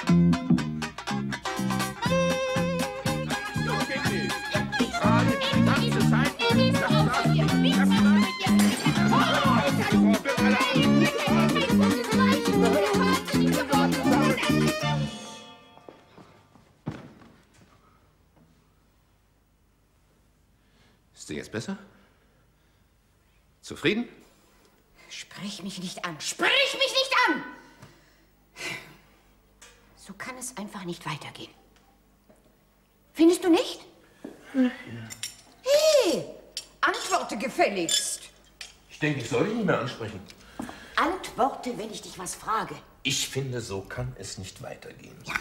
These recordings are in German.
Ist dir jetzt besser? Zufrieden? Sprich mich nicht an! Sprich mich nicht an! So kann es einfach nicht weitergehen. Findest du nicht? Hey, antworte gefälligst. Ich denke, ich soll dich nicht mehr ansprechen. Antworte, wenn ich dich was frage. Ich finde, so kann es nicht weitergehen. Ja.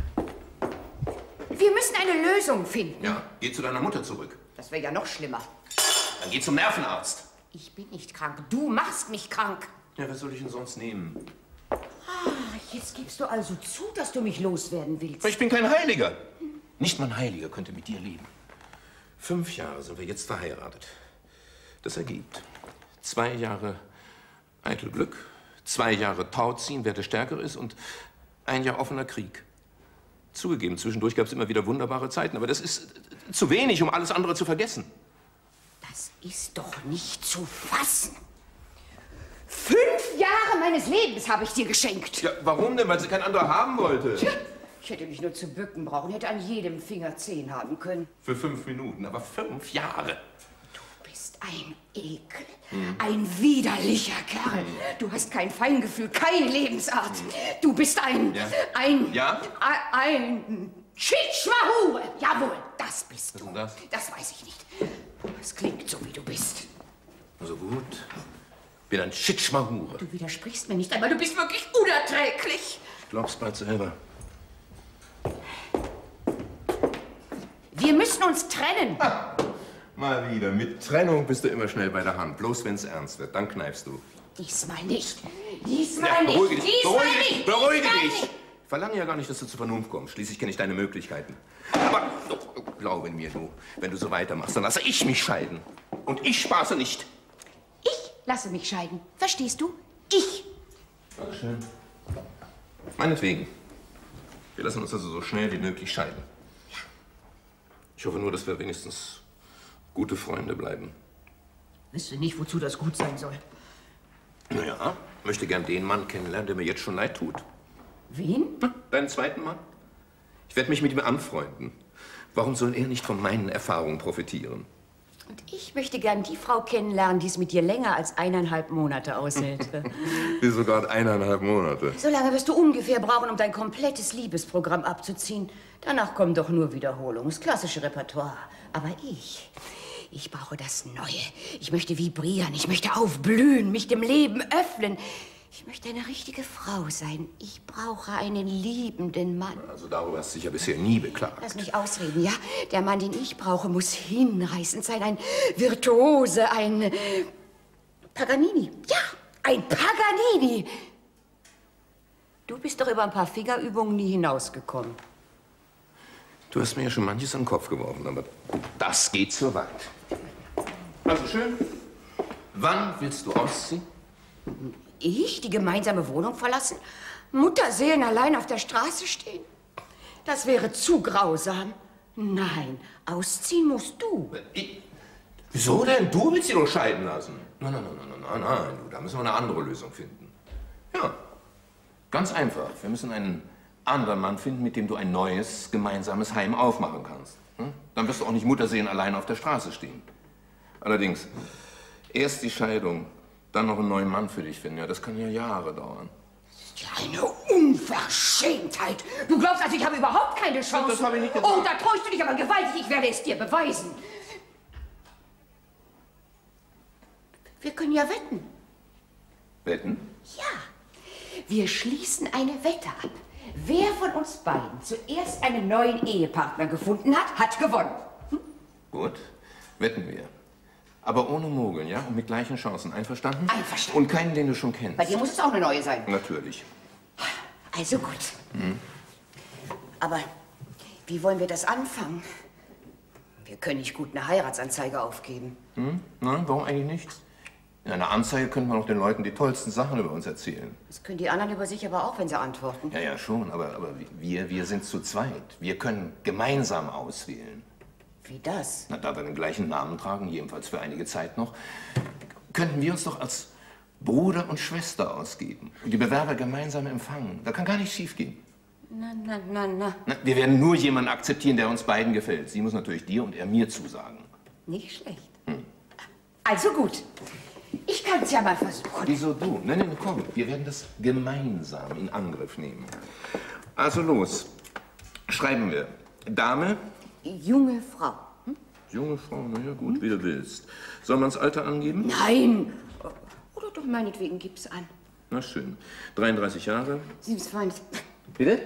Wir müssen eine Lösung finden. Ja, geh zu deiner Mutter zurück. Das wäre ja noch schlimmer. Dann geh zum Nervenarzt. Ich bin nicht krank. Du machst mich krank. Ja, was soll ich denn sonst nehmen? Jetzt gibst du also zu, dass du mich loswerden willst. Ich bin kein Heiliger. Nicht mal ein Heiliger könnte mit dir leben. 5 Jahre sind wir jetzt verheiratet. Das ergibt 2 Jahre eitel Glück, 2 Jahre Tauziehen, wer der Stärkere ist, und 1 Jahr offener Krieg. Zugegeben, zwischendurch gab es immer wieder wunderbare Zeiten, aber das ist zu wenig, um alles andere zu vergessen. Das ist doch nicht zu fassen. 5 Jahre meines Lebens habe ich dir geschenkt. Ja, warum denn? Weil sie kein anderer haben wollte. Tja, ich hätte mich nur zu bücken brauchen, hätte an jedem Finger 10 haben können. Für 5 Minuten, aber 5 Jahre. Du bist ein Ekel, ein widerlicher Kerl. Du hast kein Feingefühl, keine Lebensart. Du bist ein Schitschwahure. Jawohl, das bist du. Was ist denn das? Das weiß ich nicht. Es klingt so, wie du bist. Also gut. Bin ein Schitschmahure. Du widersprichst mir nicht einmal, du bist wirklich unerträglich. Ich glaub's bald selber. Wir müssen uns trennen. Mal wieder. Mit Trennung bist du immer schnell bei der Hand. Bloß wenn's ernst wird, dann kneifst du. Diesmal nicht. Diesmal nicht. Beruhige dich. Diesmal nicht. Beruhige Diesmal dich. nicht. Ich verlange ja gar nicht, dass du zur Vernunft kommst. Schließlich kenne ich deine Möglichkeiten. Aber glaube mir, du, wenn du so weitermachst, dann lasse ich mich scheiden. Und ich spaße nicht. Ich lasse mich scheiden. Verstehst du? Ich. Dankeschön. Meinetwegen. Wir lassen uns also so schnell wie möglich scheiden. Ja. Ich hoffe nur, dass wir wenigstens gute Freunde bleiben. Wüsste nicht, wozu das gut sein soll. Naja, möchte gern den Mann kennenlernen, der mir jetzt schon leid tut. Wen? Deinen zweiten Mann? Ich werde mich mit ihm anfreunden. Warum soll er nicht von meinen Erfahrungen profitieren? Und ich möchte gern die Frau kennenlernen, die es mit dir länger als 1,5 Monate aushält. Wieso gerade 1,5 Monate? So lange wirst du ungefähr brauchen, um dein komplettes Liebesprogramm abzuziehen. Danach kommen doch nur Wiederholungen, das klassische Repertoire. Aber ich brauche das Neue. Ich möchte vibrieren, ich möchte aufblühen, mich dem Leben öffnen. Ich möchte eine richtige Frau sein. Ich brauche einen liebenden Mann. Also darüber hast du dich ja bisher nie beklagt. Lass mich ausreden, ja? Der Mann, den ich brauche, muss hinreißend sein. Ein Virtuose, ein Paganini. Ja, ein Paganini. Du bist doch über ein paar Fingerübungen nie hinausgekommen. Du hast mir ja schon manches an den Kopf geworfen, aber das geht zu weit. Also schön. Wann willst du ausziehen? Ich die gemeinsame Wohnung verlassen? Mutterseelen allein auf der Straße stehen? Das wäre zu grausam. Nein, ausziehen musst du. Wieso denn? Du willst sie doch scheiden lassen. Nein, du, da müssen wir eine andere Lösung finden. Ja, ganz einfach. Wir müssen einen anderen Mann finden, mit dem du ein neues, gemeinsames Heim aufmachen kannst. Hm? Dann wirst du auch nicht Mutterseelen allein auf der Straße stehen. Allerdings, erst die Scheidung, dann noch einen neuen Mann für dich finden. Ja, das kann ja Jahre dauern. Ja, eine Unverschämtheit. Du glaubst also, ich habe überhaupt keine Chance? Das habe ich nicht gesagt. Oh, da täuschst du dich aber gewaltig. Ich werde es dir beweisen. Wir können ja wetten. Wetten? Ja. Wir schließen eine Wette ab. Wer von uns beiden zuerst einen neuen Ehepartner gefunden hat, hat gewonnen. Hm? Gut, wetten wir. Aber ohne Mogeln, ja? Und mit gleichen Chancen. Einverstanden? Einverstanden. Und keinen, den du schon kennst. Bei dir muss es auch eine neue sein. Natürlich. Also gut. Aber wie wollen wir das anfangen? Wir können nicht gut eine Heiratsanzeige aufgeben. Nein, warum eigentlich nicht? In einer Anzeige könnte man auch den Leuten die tollsten Sachen über uns erzählen. Das können die anderen über sich aber auch, wenn sie antworten. Ja, ja, schon, aber wir sind zu zweit. Wir können gemeinsam auswählen. Wie das? Na, da wir den gleichen Namen tragen, jedenfalls für einige Zeit noch, könnten wir uns doch als Bruder und Schwester ausgeben und die Bewerber gemeinsam empfangen. Da kann gar nichts schiefgehen. Na. Wir werden nur jemanden akzeptieren, der uns beiden gefällt. Sie muss natürlich dir und er mir zusagen. Nicht schlecht. Also gut. Ich kann es ja mal versuchen. Wieso du? Nein, komm. Wir werden das gemeinsam in Angriff nehmen. Also los. Schreiben wir. Dame. Junge Frau. Junge Frau, na ja, gut, wie du willst. Soll man das Alter angeben? Nein. Oder doch meinetwegen gib's an. Na schön. 33 Jahre. 27. Bitte?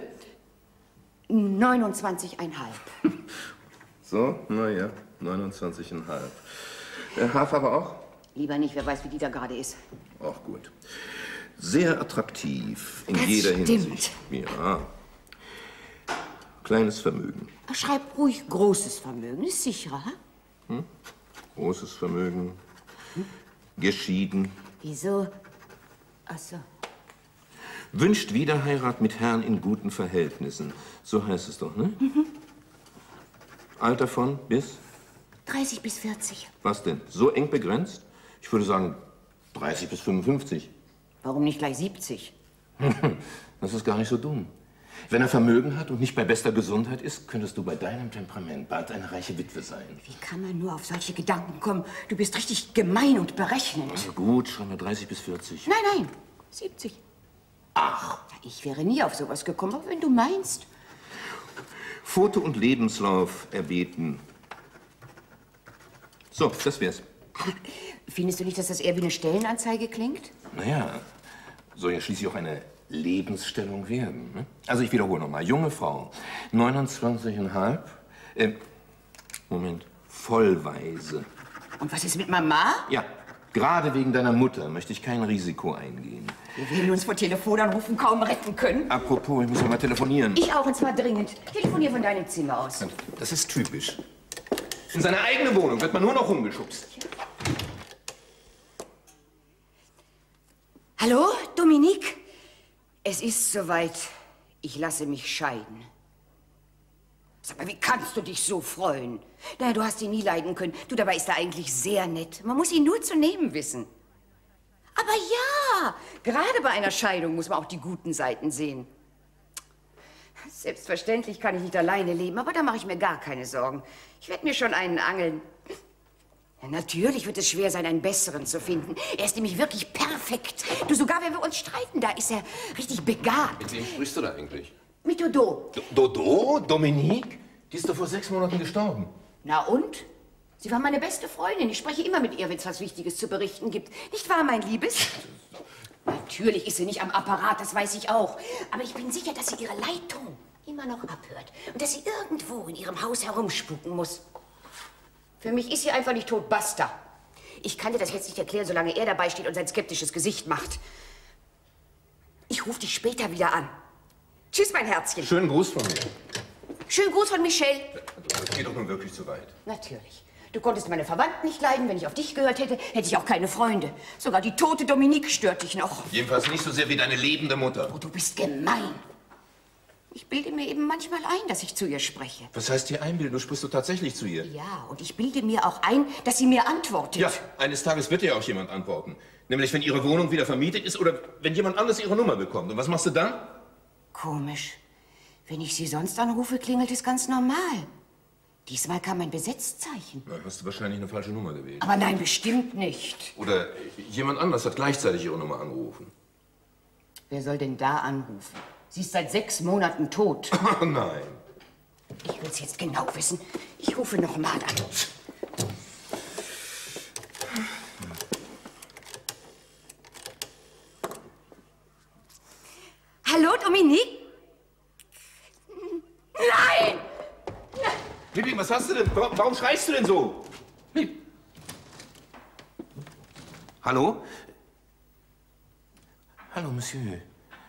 29,5. So, na ja, 29,5. Haarfarbe auch? Lieber nicht, wer weiß, wie die da gerade ist. Auch gut. Sehr attraktiv in Das jeder stimmt. Hinsicht. Ja. Kleines Vermögen. Schreib ruhig großes Vermögen, ist sicherer. Großes Vermögen. Geschieden. Wieso? Ach so. Wünscht Wiederheirat mit Herrn in guten Verhältnissen. So heißt es doch, ne? Alter von bis? 30 bis 40. Was denn? So eng begrenzt? Ich würde sagen 30 bis 55. Warum nicht gleich 70? Das ist gar nicht so dumm. Wenn er Vermögen hat und nicht bei bester Gesundheit ist, könntest du bei deinem Temperament bald eine reiche Witwe sein. Wie kann man nur auf solche Gedanken kommen? Du bist richtig gemein und berechnend. Also gut, schreiben wir 30 bis 40. Nein, 70. Ach. Ja, ich wäre nie auf sowas gekommen, aber wenn du meinst. Foto und Lebenslauf erbeten. So, das wär's. Findest du nicht, dass das eher wie eine Stellenanzeige klingt? Naja, soll ja schließlich auch eine Lebensstellung werden. Ne? Also ich wiederhole nochmal. Junge Frau, 29,5. Moment, vollweise. Und was ist mit Mama? Ja, gerade wegen deiner Mutter möchte ich kein Risiko eingehen. Wir werden uns vor Telefonanrufen kaum retten können. Apropos, ich muss noch mal telefonieren. Ich auch, und zwar dringend. Telefonier von deinem Zimmer aus. Das ist typisch. In seine eigene Wohnung wird man nur noch rumgeschubst. Hallo, Dominique? Es ist soweit. Ich lasse mich scheiden. Sag mal, wie kannst du dich so freuen? Naja, du hast ihn nie leiden können. Du, dabei ist er eigentlich sehr nett. Man muss ihn nur zu nehmen wissen. Aber ja, gerade bei einer Scheidung muss man auch die guten Seiten sehen. Selbstverständlich kann ich nicht alleine leben, aber da mache ich mir gar keine Sorgen. Ich werde mir schon einen angeln. Ja, natürlich wird es schwer sein, einen besseren zu finden. Er ist nämlich wirklich perfekt. Du, sogar wenn wir uns streiten, da ist er richtig begabt. Mit wem sprichst du da eigentlich? Mit Dodo. Dodo? Dominique? Die ist doch vor 6 Monaten gestorben. Na und? Sie war meine beste Freundin. Ich spreche immer mit ihr, wenn es was Wichtiges zu berichten gibt. Nicht wahr, mein Liebes? Natürlich ist sie nicht am Apparat, das weiß ich auch. Aber ich bin sicher, dass sie ihre Leitung immer noch abhört. Und dass sie irgendwo in ihrem Haus herumspuken muss. Für mich ist sie einfach nicht tot, basta. Ich kann dir das jetzt nicht erklären, solange er dabei steht und sein skeptisches Gesicht macht. Ich rufe dich später wieder an. Tschüss, mein Herzchen. Schönen Gruß von mir. Schönen Gruß von Michelle. Das geht doch nun wirklich zu weit. Natürlich. Du konntest meine Verwandten nicht leiden. Wenn ich auf dich gehört hätte, hätte ich auch keine Freunde. Sogar die tote Dominique stört dich noch. Jedenfalls nicht so sehr wie deine lebende Mutter. Oh, du bist gemein. Ich bilde mir eben manchmal ein, dass ich zu ihr spreche. Was heißt hier einbilden? Du sprichst du tatsächlich zu ihr? Ja, und ich bilde mir auch ein, dass sie mir antwortet. Ja, eines Tages wird dir auch jemand antworten. Nämlich, wenn ihre Wohnung wieder vermietet ist oder wenn jemand anderes ihre Nummer bekommt. Und was machst du dann? Komisch. Wenn ich sie sonst anrufe, klingelt es ganz normal. Diesmal kam ein Besetzzeichen. Na, hast du wahrscheinlich eine falsche Nummer gewählt. Aber nein, bestimmt nicht. Oder jemand anderes hat gleichzeitig ihre Nummer angerufen. Wer soll denn da anrufen? Sie ist seit 6 Monaten tot. Oh nein. Ich will es jetzt genau wissen. Ich rufe noch mal an. Hallo, Dominique? Nein! Liebling, was hast du denn? Warum schreist du denn so? Hallo? Hallo, Monsieur.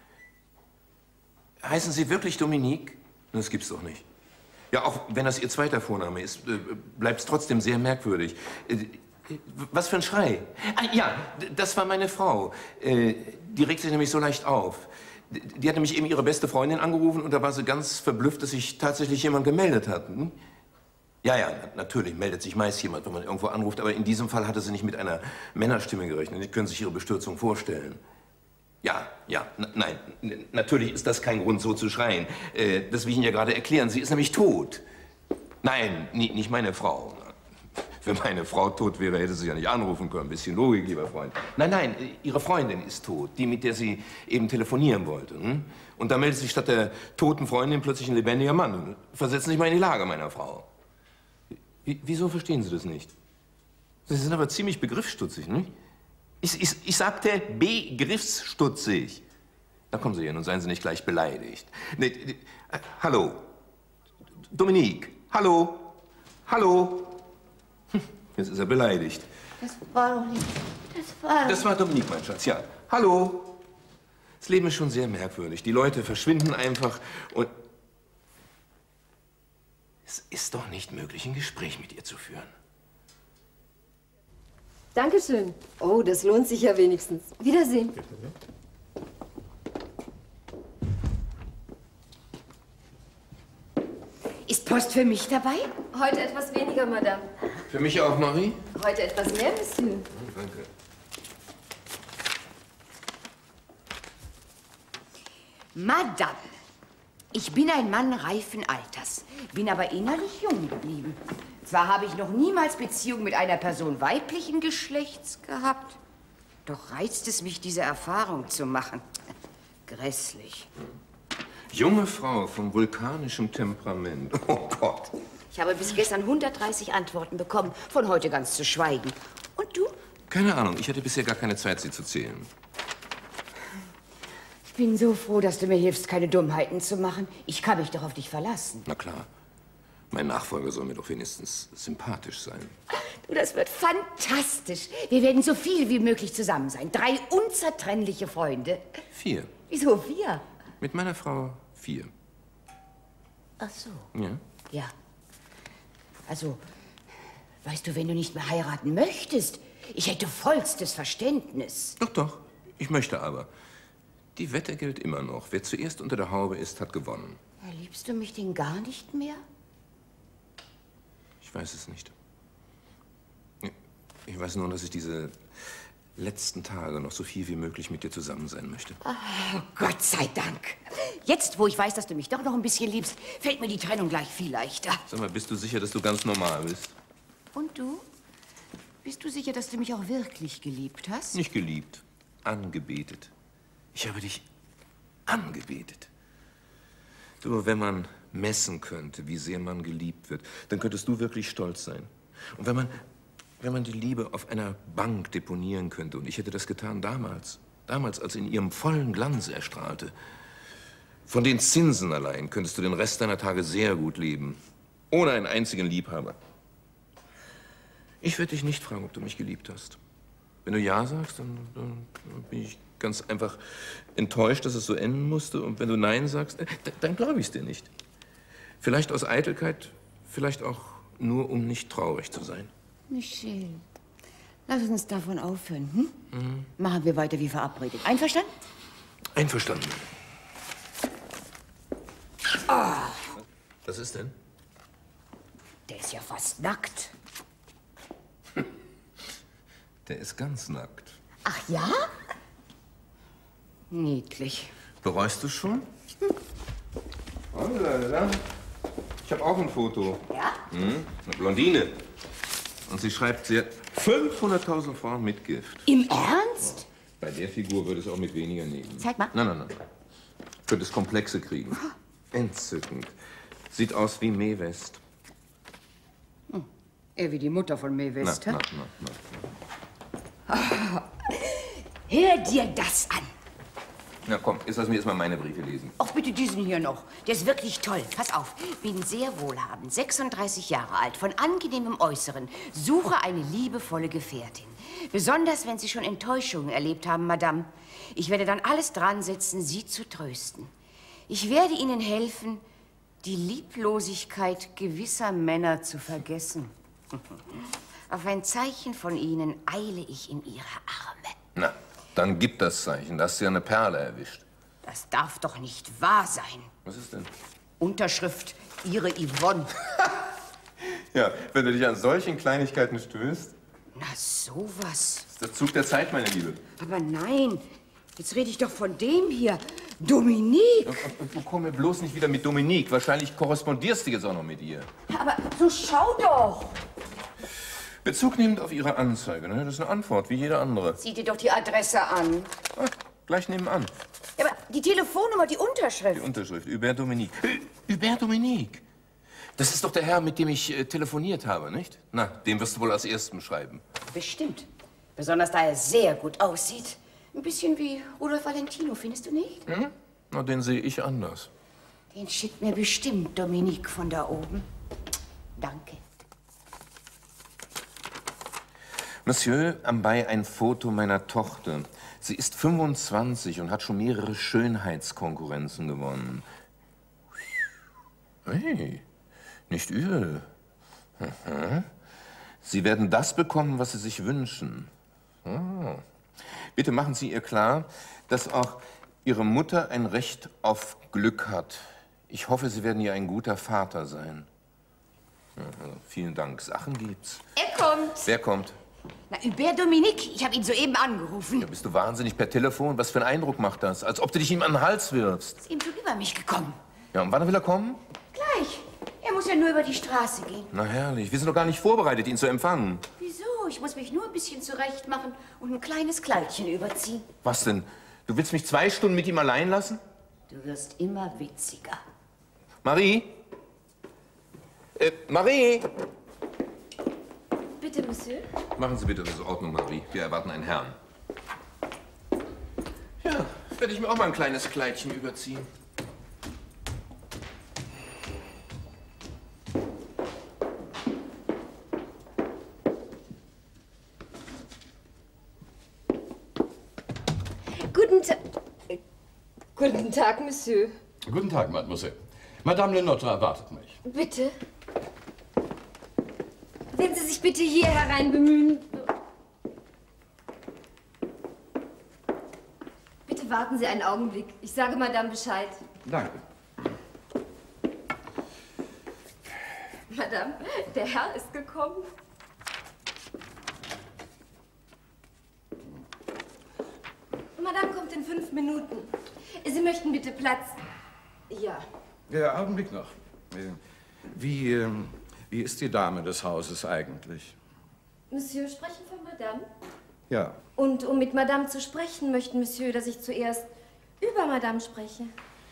Heißen Sie wirklich Dominique? Das gibt's doch nicht. Ja, auch wenn das Ihr zweiter Vorname ist, bleibt es trotzdem sehr merkwürdig. Was für ein Schrei? Ah, ja, das war meine Frau. Die regt sich nämlich so leicht auf. Die hat nämlich eben ihre beste Freundin angerufen und da war sie ganz verblüfft, dass sich tatsächlich jemand gemeldet hat. Hm? Ja, ja, natürlich meldet sich meist jemand, wenn man irgendwo anruft, aber in diesem Fall hatte sie nicht mit einer Männerstimme gerechnet. Sie können sich ihre Bestürzung vorstellen. Ja, ja, nein, natürlich ist das kein Grund, so zu schreien. Das will ich Ihnen ja gerade erklären. Sie ist nämlich tot. Nein, nicht meine Frau. Wenn meine Frau tot wäre, hätte sie ja nicht anrufen können. Ein bisschen Logik, lieber Freund. Nein, nein, ihre Freundin ist tot. Die, mit der sie eben telefonieren wollte. Hm? Und da meldet sich statt der toten Freundin plötzlich ein lebendiger Mann. Versetzen Sie sich mal in die Lage meiner Frau. Wieso verstehen Sie das nicht? Sie sind aber ziemlich begriffsstutzig, nicht? Ich sagte begriffsstutzig. Na kommen Sie her, nun seien Sie nicht gleich beleidigt. Nee, hallo. Dominique, hallo. Hallo. Jetzt ist er beleidigt. Das war doch nicht... Das war Dominique, mein Schatz, ja. Hallo. Das Leben ist schon sehr merkwürdig. Die Leute verschwinden einfach und... Es ist doch nicht möglich, ein Gespräch mit ihr zu führen. Dankeschön. Oh, das lohnt sich ja wenigstens. Wiedersehen. Bitte, ja? Ist Post für mich dabei? Heute etwas weniger, Madame. Für mich auch, Marie? Heute etwas mehr, Monsieur. Danke. Madame, ich bin ein Mann reifen Alters, bin aber innerlich jung geblieben. Zwar habe ich noch niemals Beziehung mit einer Person weiblichen Geschlechts gehabt, doch reizt es mich, diese Erfahrung zu machen. Grässlich. Junge Frau von vulkanischem Temperament. Oh Gott. Ich habe bis gestern 130 Antworten bekommen, von heute ganz zu schweigen. Und du? Keine Ahnung, ich hatte bisher gar keine Zeit, sie zu zählen. Ich bin so froh, dass du mir hilfst, keine Dummheiten zu machen. Ich kann mich doch auf dich verlassen. Na klar. Mein Nachfolger soll mir doch wenigstens sympathisch sein. Du, das wird fantastisch. Wir werden so viel wie möglich zusammen sein. 3 unzertrennliche Freunde. 4. Wieso 4? Mit meiner Frau 4. Ach so. Ja? Ja. Also, weißt du, wenn du nicht mehr heiraten möchtest, ich hätte vollstes Verständnis. Doch, doch. Ich möchte aber. Die Wette gilt immer noch. Wer zuerst unter der Haube ist, hat gewonnen. Liebst du mich denn gar nicht mehr? Ich weiß es nicht. Ich weiß nur, dass ich diese letzten Tage noch so viel wie möglich mit dir zusammen sein möchte. Oh, Gott sei Dank. Jetzt, wo ich weiß, dass du mich doch noch ein bisschen liebst, fällt mir die Trennung gleich viel leichter. Sag mal, bist du sicher, dass du ganz normal bist? Und du? Bist du sicher, dass du mich auch wirklich geliebt hast? Nicht geliebt, angebetet. Ich habe dich angebetet. Du, wenn man messen könnte, wie sehr man geliebt wird, dann könntest du wirklich stolz sein. Und wenn man die Liebe auf einer Bank deponieren könnte, und ich hätte das getan damals, als in ihrem vollen Glanz erstrahlte, von den Zinsen allein könntest du den Rest deiner Tage sehr gut leben, ohne einen einzigen Liebhaber. Ich werde dich nicht fragen, ob du mich geliebt hast. Wenn du ja sagst, dann bin ich ganz einfach enttäuscht, dass es so enden musste. Und wenn du nein sagst, dann glaube ich es dir nicht. Vielleicht aus Eitelkeit, vielleicht auch nur, um nicht traurig zu sein. Michel, lass uns davon aufhören, hm? Machen wir weiter wie verabredet. Einverstanden? Einverstanden. Oh, Was ist denn? der ist ja fast nackt. Der ist ganz nackt. Ach ja? Niedlich. Bereust du schon? Oh, lala. Ich habe auch ein Foto. Ja? Eine Blondine. Und sie schreibt, sie hat 500.000 Frauen mit Gift. Im Ernst? Bei der Figur würde es auch mit weniger nehmen. Zeig mal. Nein. Könnte es Komplexe kriegen. Entzückend. Sieht aus wie Mae West. Eher wie die Mutter von Mae West, hä? Na. Hör dir das an. Na komm, jetzt lass mir erstmal meine Briefe lesen. Ach, bitte diesen hier noch. Der ist wirklich toll. Pass auf. Bin sehr wohlhabend, 36 Jahre alt, von angenehmem Äußeren. Suche eine liebevolle Gefährtin. Besonders, wenn Sie schon Enttäuschungen erlebt haben, Madame. Ich werde dann alles dran setzen, Sie zu trösten. Ich werde Ihnen helfen, die Lieblosigkeit gewisser Männer zu vergessen. Auf ein Zeichen von Ihnen eile ich in Ihre Arme. Na, dann gib das Zeichen. Da hast du ja eine Perle erwischt. Das darf doch nicht wahr sein. Was ist denn? Unterschrift, Ihre Yvonne. Ja, wenn du dich an solchen Kleinigkeiten stößt. Na, sowas. Das ist der Zug der Zeit, meine Liebe. Aber nein, jetzt rede ich doch von dem hier. Dominique. Und du komm mir bloß nicht wieder mit Dominique. Wahrscheinlich korrespondierst du jetzt auch noch mit ihr. Aber so schau doch. Bezug nehmend auf Ihre Anzeige, ne? Das ist eine Antwort, wie jede andere. Sieh dir doch die Adresse an. Ah, gleich nebenan. Ja, aber die Telefonnummer, die Unterschrift. Die Unterschrift, Hubert Dominique. Hubert Dominique. Das ist doch der Herr, mit dem ich telefoniert habe, nicht? Na, dem wirst du wohl als Erstem schreiben. Bestimmt. Besonders da er sehr gut aussieht. Ein bisschen wie Rudolf Valentino, findest du nicht? Hm? Na, den sehe ich anders. Den schickt mir bestimmt Dominique von da oben. Danke. Monsieur, anbei ein Foto meiner Tochter. Sie ist 25 und hat schon mehrere Schönheitskonkurrenzen gewonnen. Hey, nicht übel. Sie werden das bekommen, was Sie sich wünschen. Oh. Bitte machen Sie ihr klar, dass auch Ihre Mutter ein Recht auf Glück hat. Ich hoffe, Sie werden ihr ein guter Vater sein. Ja, also vielen Dank. Sachen gibt's. Er kommt. Wer kommt? Na, Hubert Dominique. Ich habe ihn soeben angerufen. Ja, bist du wahnsinnig per Telefon? Was für einen Eindruck macht das? Als ob du dich ihm an den Hals wirfst. Ist ihm schon über mich gekommen. Ja, und wann will er kommen? Gleich. Er muss ja nur über die Straße gehen. Na herrlich, wir sind doch gar nicht vorbereitet, ihn zu empfangen. Wieso? Ich muss mich nur ein bisschen zurecht machen und ein kleines Kleidchen überziehen. Was denn? Du willst mich 2 Stunden mit ihm allein lassen? Du wirst immer witziger. Marie? Marie? Bitte, Monsieur. Machen Sie bitte das Ordnung, Marie. Wir erwarten einen Herrn. Ja, werde ich mir auch mal ein kleines Kleidchen überziehen. Guten Tag, Monsieur. Guten Tag, Mademoiselle. Madame Le Nôtre erwartet mich. Bitte. Wenn Sie sich bitte hier herein bemühen. Bitte warten Sie einen Augenblick. Ich sage Madame Bescheid. Danke. Madame, der Herr ist gekommen. Madame kommt in 5 Minuten. Sie möchten bitte Platz. Ja. Ja, Augenblick noch. Wie ist die Dame des Hauses eigentlich? Monsieur, sprechen von Madame? Ja. Und um mit Madame zu sprechen, möchten Monsieur, dass ich zuerst über Madame spreche.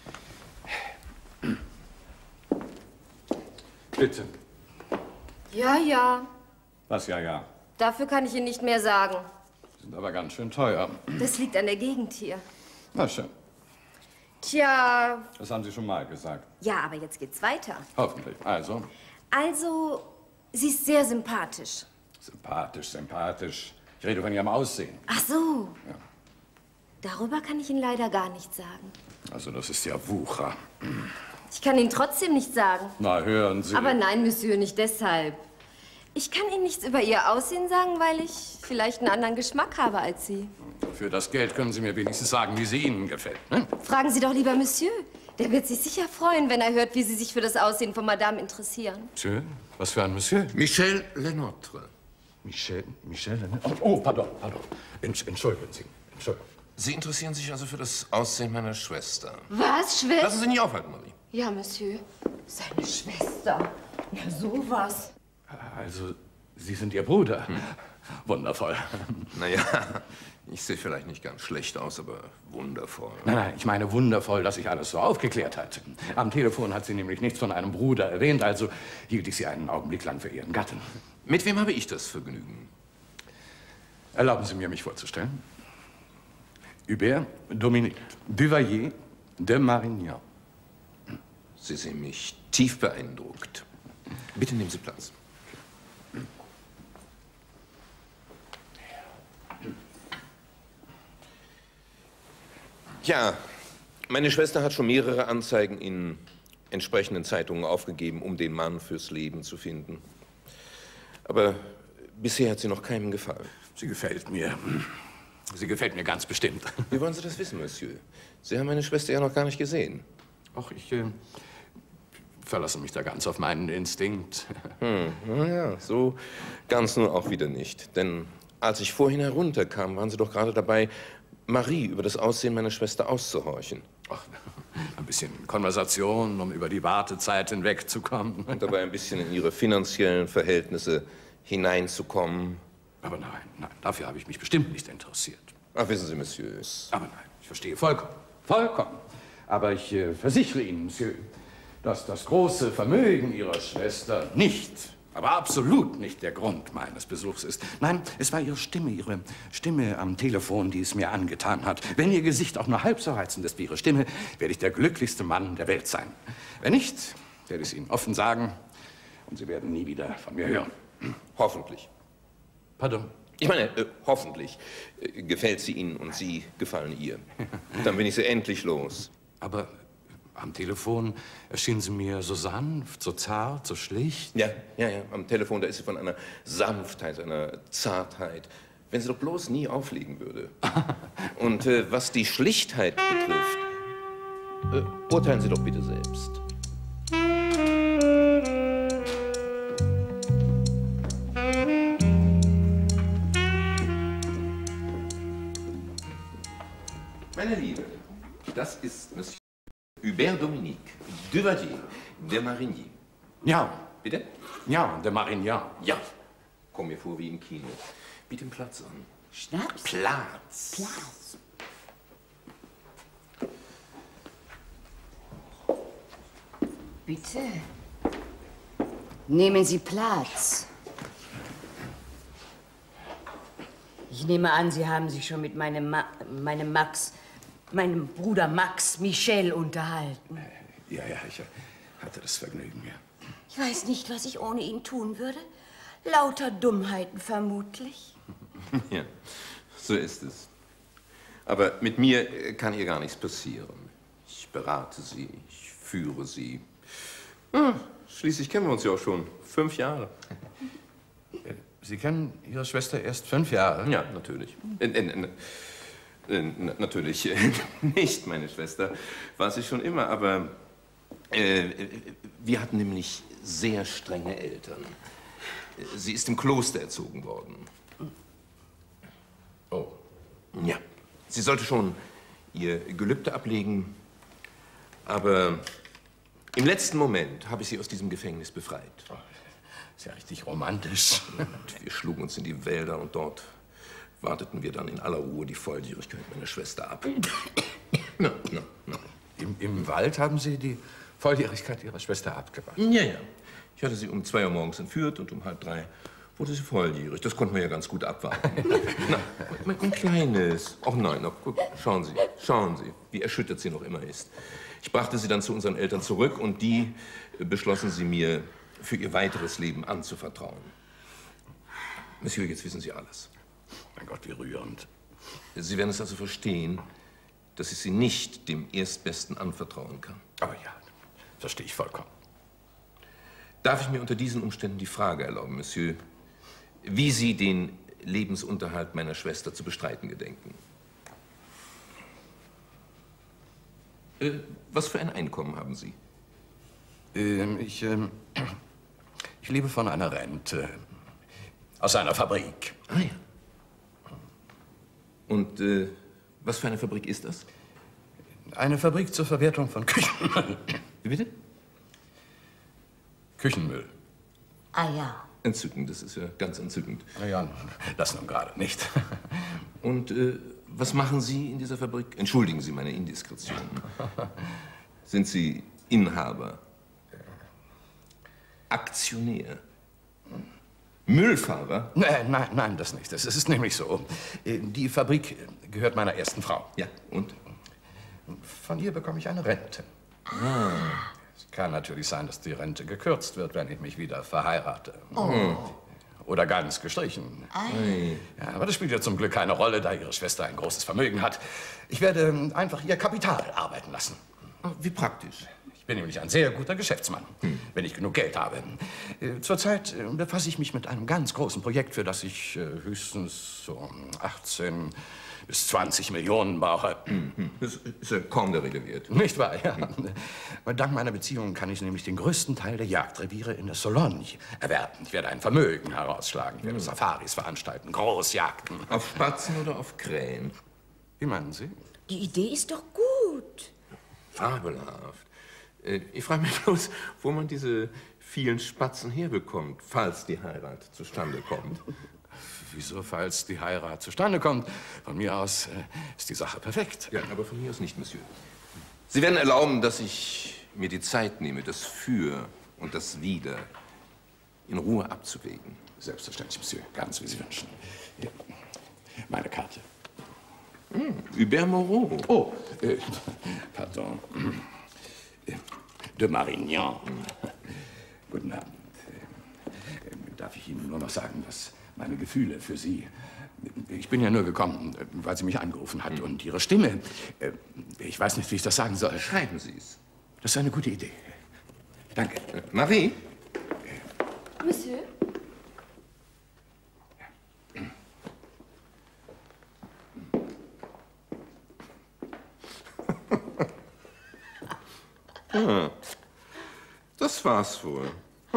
Bitte. Ja, ja. Was, ja, ja. Dafür kann ich Ihnen nicht mehr sagen. Sind aber ganz schön teuer. Das liegt an der Gegend hier. Na schön. Tja, Das haben Sie schon mal gesagt. ja, aber jetzt geht's weiter. Hoffentlich. Also, Also, sie ist sehr sympathisch. sympathisch, sympathisch. Ich rede von Ihrem Aussehen. Ach so. Ja. Darüber kann ich Ihnen leider gar nichts sagen. Also, das ist ja Wucher. Ich kann Ihnen trotzdem nichts sagen. Na, hören Sie. Aber nein, Monsieur, nicht deshalb. Ich kann Ihnen nichts über Ihr Aussehen sagen, weil ich vielleicht einen anderen Geschmack habe als Sie. Für das Geld können Sie mir wenigstens sagen, wie sie Ihnen gefällt. Ne? Fragen Sie doch lieber Monsieur. Der wird sich sicher freuen, wenn er hört, wie Sie sich für das Aussehen von Madame interessieren. Monsieur? Was für ein Monsieur? Michel Le Nôtre. Michel? Oh, pardon. Entschuldigen Sie. Entschuldigung. Sie interessieren sich also für das Aussehen meiner Schwester. Was, Schwester? Lassen Sie nicht aufhalten, Marie. Ja, Monsieur. Seine Schwester. Ja, sowas. Also, Sie sind Ihr Bruder. Wundervoll. Naja, ich sehe vielleicht nicht ganz schlecht aus, aber wundervoll. Nein, ich meine wundervoll, dass sich alles so aufgeklärt hat. Am Telefon hat sie nämlich nichts von einem Bruder erwähnt, also hielt ich sie einen Augenblick lang für Ihren Gatten. Mit wem habe ich das Vergnügen? Erlauben Sie mir, mich vorzustellen. Hubert Dominique Duvalier de Marignan. Sie sehen mich tief beeindruckt. Bitte nehmen Sie Platz. Ja, meine Schwester hat schon mehrere Anzeigen in entsprechenden Zeitungen aufgegeben, um den Mann fürs Leben zu finden. Aber Bisher hat sie noch keinem gefallen. Sie gefällt mir. Sie gefällt mir ganz bestimmt. Wie wollen Sie das wissen, Monsieur? Sie haben meine Schwester ja noch gar nicht gesehen. Ach, ich verlasse mich da ganz auf meinen Instinkt. Naja, so ganz nun auch wieder nicht. Denn als ich vorhin herunterkam, waren Sie doch gerade dabei, Marie über das Aussehen meiner Schwester auszuhorchen. Ach, ein bisschen Konversation, um über die Wartezeit hinwegzukommen. Und dabei ein bisschen in Ihre finanziellen Verhältnisse hineinzukommen. Aber nein, dafür habe ich mich bestimmt nicht interessiert. Ach, wissen Sie, Monsieur. Aber nein, ich verstehe vollkommen. Vollkommen. Aber ich versichere Ihnen, Monsieur, dass das große Vermögen Ihrer Schwester nicht, aber absolut nicht der Grund meines Besuchs ist. Nein, es war Ihre Stimme am Telefon, die es mir angetan hat. Wenn Ihr Gesicht auch nur halb so reizend ist wie Ihre Stimme, werde ich der glücklichste Mann der Welt sein. Wenn nicht, werde ich es Ihnen offen sagen und Sie werden nie wieder von mir hören. Hoffentlich. Pardon? Ich meine, hoffentlich gefällt sie Ihnen und Sie gefallen ihr. Dann bin ich sie endlich los. Aber am Telefon erschien sie mir so sanft, so zart, so schlicht. Ja. Am Telefon, da ist sie von einer Sanftheit, einer Zartheit. Wenn sie doch bloß nie auflegen würde. Und was die Schlichtheit betrifft, urteilen Sie doch bitte selbst. Meine Liebe, das ist Monsieur Hubert Dominique Duvalier, der Marigny. Ja. Bitte? Ja, der Marignan. Ja. Komm mir vor wie im Kino. Biet den Platz an. Schnaps? Platz. Bitte. Nehmen Sie Platz. Ich nehme an, Sie haben sich schon mit meinem Bruder Max Michel unterhalten. Ja, ich hatte das Vergnügen, ja. Ich weiß nicht, was ich ohne ihn tun würde. Lauter Dummheiten vermutlich. Ja, so ist es. Aber mit mir kann ihr gar nichts passieren. Ich berate sie, ich führe sie. Schließlich kennen wir uns ja auch schon 5 Jahre. Sie kennen Ihre Schwester erst 5 Jahre? Ja, natürlich. Natürlich nicht meine Schwester, war sie schon immer, aber wir hatten nämlich sehr strenge Eltern. Sie ist im Kloster erzogen worden. Oh. Ja, sie sollte schon ihr Gelübde ablegen, aber im letzten Moment habe ich sie aus diesem Gefängnis befreit. Oh, ist ja richtig romantisch. Und wir schlugen uns in die Wälder und dort warteten wir dann in aller Ruhe die Volljährigkeit meiner Schwester ab. Na. Im Wald haben Sie die Volljährigkeit Ihrer Schwester abgewartet? Ja. Ich hatte sie um 2 Uhr morgens entführt und um 2:30 wurde sie volljährig. Das konnten wir ja ganz gut abwarten. Na, mein Kleines. Ach nein, guck, schauen Sie, wie erschüttert sie noch immer ist. Ich brachte sie dann zu unseren Eltern zurück und die beschlossen sie mir für ihr weiteres Leben anzuvertrauen. Monsieur, jetzt wissen Sie alles. Mein Gott, wie rührend. Sie werden es also verstehen, dass ich Sie nicht dem Erstbesten anvertrauen kann. Aber ja, verstehe ich vollkommen. Darf ich mir unter diesen Umständen die Frage erlauben, Monsieur, wie Sie den Lebensunterhalt meiner Schwester zu bestreiten gedenken? Was für ein Einkommen haben Sie? Ich lebe von einer Rente. Aus einer Fabrik. Ah ja. Und was für eine Fabrik ist das? Eine Fabrik zur Verwertung von Küchenmüll. Wie bitte? Küchenmüll. Ah ja. Entzückend, das ist ja ganz entzückend. Na ja, das nun gerade nicht. Und was machen Sie in dieser Fabrik? Entschuldigen Sie meine Indiskretion. Sind Sie Inhaber? Aktionär? Müllfahrer? Nein, das nicht. Es ist nämlich so. Die Fabrik gehört meiner ersten Frau. Ja, und? Von ihr bekomme ich eine Rente. Es kann natürlich sein, dass die Rente gekürzt wird, wenn ich mich wieder verheirate. Oder ganz gestrichen. Ja, aber das spielt ja zum Glück keine Rolle, da Ihre Schwester ein großes Vermögen hat. Ich werde einfach ihr Kapital arbeiten lassen. Wie praktisch. Ich bin nämlich ein sehr guter Geschäftsmann, wenn ich genug Geld habe. Zurzeit befasse ich mich mit einem ganz großen Projekt, für das ich höchstens so 18 bis 20 Millionen brauche. Das ist ja kaum der Rede wert. Nicht wahr, ja. Dank meiner Beziehungen kann ich nämlich den größten Teil der Jagdreviere in der Sologne erwerben. Ich werde ein Vermögen herausschlagen, ich werde Safaris veranstalten, Großjagden. Auf Spatzen oder auf Krähen? Wie meinen Sie? Die Idee ist doch gut. Fabelhaft. Ich frage mich bloß, wo man diese vielen Spatzen herbekommt, falls die Heirat zustande kommt. Wieso, falls die Heirat zustande kommt? Von mir aus ist die Sache perfekt. Ja, aber von mir aus nicht, Monsieur. Sie werden erlauben, dass ich mir die Zeit nehme, das Für und das Wider in Ruhe abzuwägen. Selbstverständlich, Monsieur. Ganz wie Sie wünschen. Hier. Meine Karte. Hubert Moreau. Oh, pardon. De Marignan. Guten Abend. Darf ich Ihnen nur noch sagen, dass meine Gefühle für Sie... Ich bin ja nur gekommen, weil sie mich angerufen hat. Und Ihre Stimme... Ich weiß nicht, wie ich das sagen soll. Schreiben Sie es. Das ist eine gute Idee. Danke. Marie? Monsieur? Das war's wohl.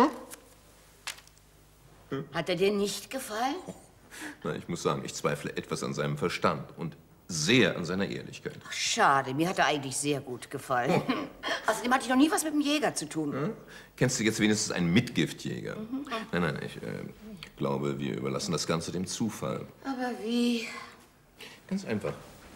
Hat er dir nicht gefallen? Na, ich muss sagen, ich zweifle etwas an seinem Verstand und sehr an seiner Ehrlichkeit. Ach, schade, mir hat er eigentlich sehr gut gefallen. Außerdem hatte ich noch nie was mit dem Jäger zu tun. Kennst du jetzt wenigstens einen Mitgiftjäger? Nein, ich glaube, wir überlassen das Ganze dem Zufall. Aber wie? Ganz einfach.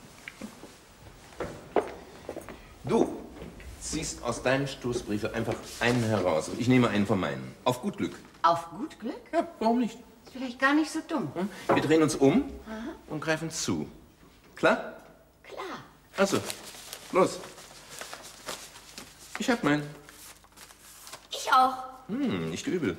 Du ziehst aus deinen Stoßbriefe einfach einen heraus und ich nehme einen von meinen. Auf gut Glück. Auf gut Glück? Ja, warum nicht? Ist vielleicht gar nicht so dumm. Wir drehen uns um und greifen zu. Klar? Klar. Also, los. Ich hab meinen. Ich auch. Nicht übel.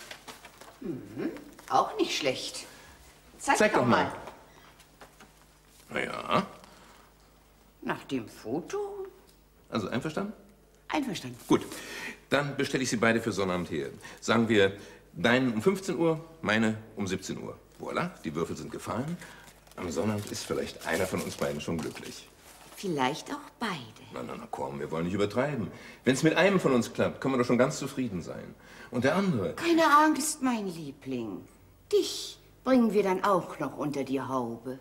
Auch nicht schlecht. Zeig doch mal. Na ja. Nach dem Foto? Also einverstanden? Einverstanden. Gut. Dann bestelle ich sie beide für Sonnabend her. Sagen wir, deinen um 15 Uhr, meine um 17 Uhr. Voilà, die Würfel sind gefallen. Am Sonnabend ist vielleicht einer von uns beiden schon glücklich. Vielleicht auch beide. Na, komm, wir wollen nicht übertreiben. Wenn es mit einem von uns klappt, können wir doch schon ganz zufrieden sein. Und der andere? Keine Angst, mein Liebling. Dich bringen wir dann auch noch unter die Haube.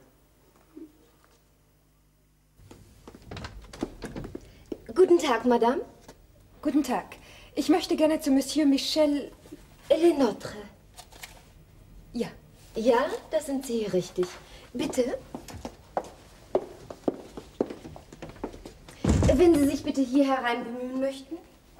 Guten Tag, Madame. Guten Tag. Ich möchte gerne zu Monsieur Michel... Lenôtre. Ja. Ja, da sind Sie hier richtig. Bitte. Wenn Sie sich bitte hier herein bemühen möchten.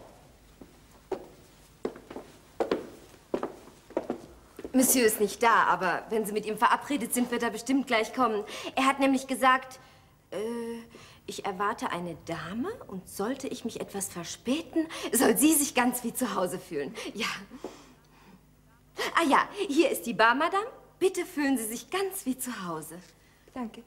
Monsieur ist nicht da, aber wenn Sie mit ihm verabredet sind, wird er bestimmt gleich kommen. Er hat nämlich gesagt, ich erwarte eine Dame und sollte ich mich etwas verspäten, soll sie sich ganz wie zu Hause fühlen. Ja. Ah ja, hier ist die Bar, Madame. Bitte fühlen Sie sich ganz wie zu Hause. Danke.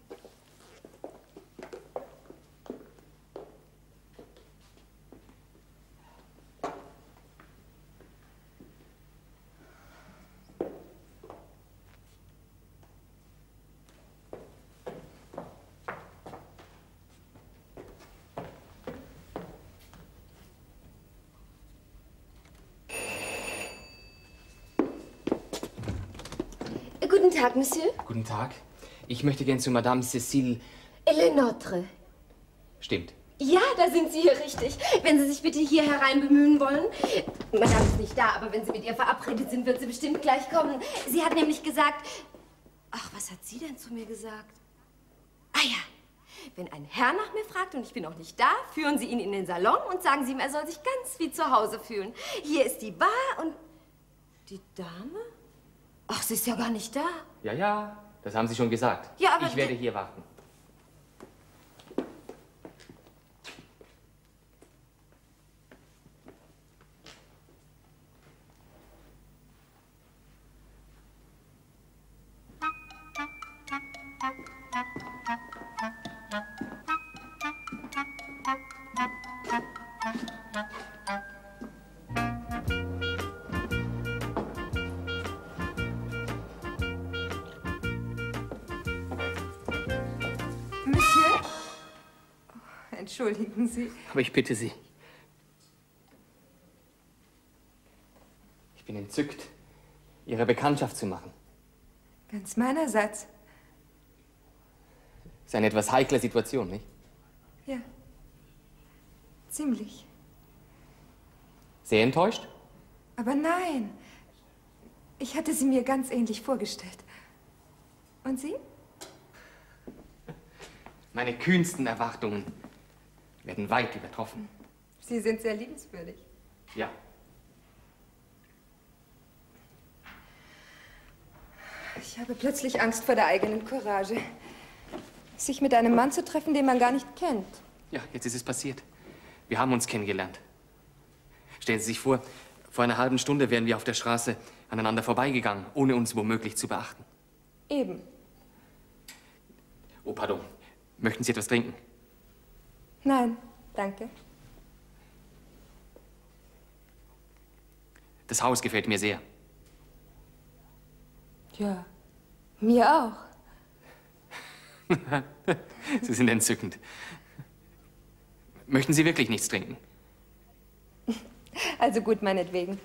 Guten Tag, Monsieur. Guten Tag. Ich möchte gern zu Madame Cécile... Lenôtre. Stimmt. Ja, da sind Sie hier richtig. Wenn Sie sich bitte hier herein bemühen wollen. Madame ist nicht da, aber wenn Sie mit ihr verabredet sind, wird sie bestimmt gleich kommen. Sie hat nämlich gesagt... Ach, was hat sie denn zu mir gesagt? Ah ja, wenn ein Herr nach mir fragt und ich bin auch nicht da, führen Sie ihn in den Salon und sagen Sie ihm, er soll sich ganz wie zu Hause fühlen. Hier ist die Bar und... Die Dame? Ach, sie ist ja gar nicht da. Ja, das haben Sie schon gesagt. Ja, aber ich werde hier warten. Entschuldigen Sie. Aber ich bitte Sie. Ich bin entzückt, Ihre Bekanntschaft zu machen. Ganz meinerseits. Ist eine etwas heikle Situation, nicht? Ja. Ziemlich. Sehr enttäuscht? Aber nein. Ich hatte sie mir ganz ähnlich vorgestellt. Und Sie? Meine kühnsten Erwartungen werden weit übertroffen. Sie sind sehr liebenswürdig. Ja. Ich habe plötzlich Angst vor der eigenen Courage. Sich mit einem Mann zu treffen, den man gar nicht kennt. Ja, jetzt ist es passiert. Wir haben uns kennengelernt. Stellen Sie sich vor einer halben Stunde wären wir auf der Straße aneinander vorbeigegangen, ohne uns womöglich zu beachten. Eben. Oh, pardon. Möchten Sie etwas trinken? Nein, danke. Das Haus gefällt mir sehr. Ja, mir auch. Sie sind entzückend. Möchten Sie wirklich nichts trinken? Also gut, meinetwegen.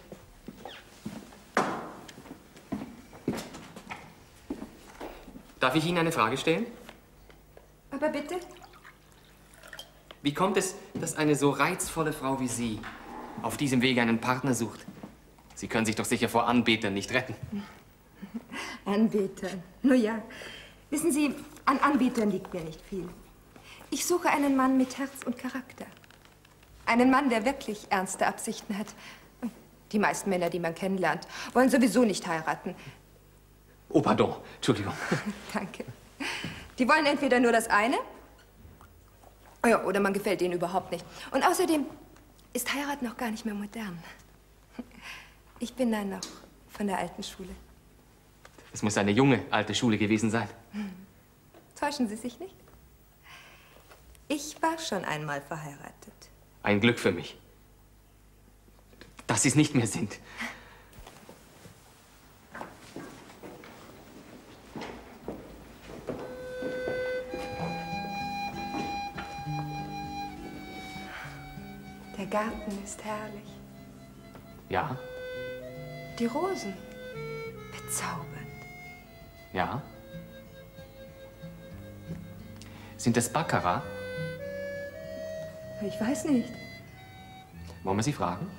Darf ich Ihnen eine Frage stellen? Aber bitte? Wie kommt es, dass eine so reizvolle Frau wie Sie auf diesem Wege einen Partner sucht? Sie können sich doch sicher vor Anbetern nicht retten. Anbetern. Nun ja, wissen Sie, an Anbetern liegt mir nicht viel. Ich suche einen Mann mit Herz und Charakter. Einen Mann, der wirklich ernste Absichten hat. Die meisten Männer, die man kennenlernt, wollen sowieso nicht heiraten. Oh, pardon. Entschuldigung. Danke. Die wollen entweder nur das eine, ja, oder man gefällt ihnen überhaupt nicht. Und außerdem ist Heirat noch gar nicht mehr modern. Ich bin dann noch von der alten Schule. Es muss eine junge, alte Schule gewesen sein. Täuschen Sie sich nicht? Ich war schon einmal verheiratet. Ein Glück für mich. Dass Sie es nicht mehr sind. Der Garten ist herrlich. Ja, Die Rosen, bezaubernd. ja. Sind das Baccarat? Ich weiß nicht. Wollen wir Sie fragen?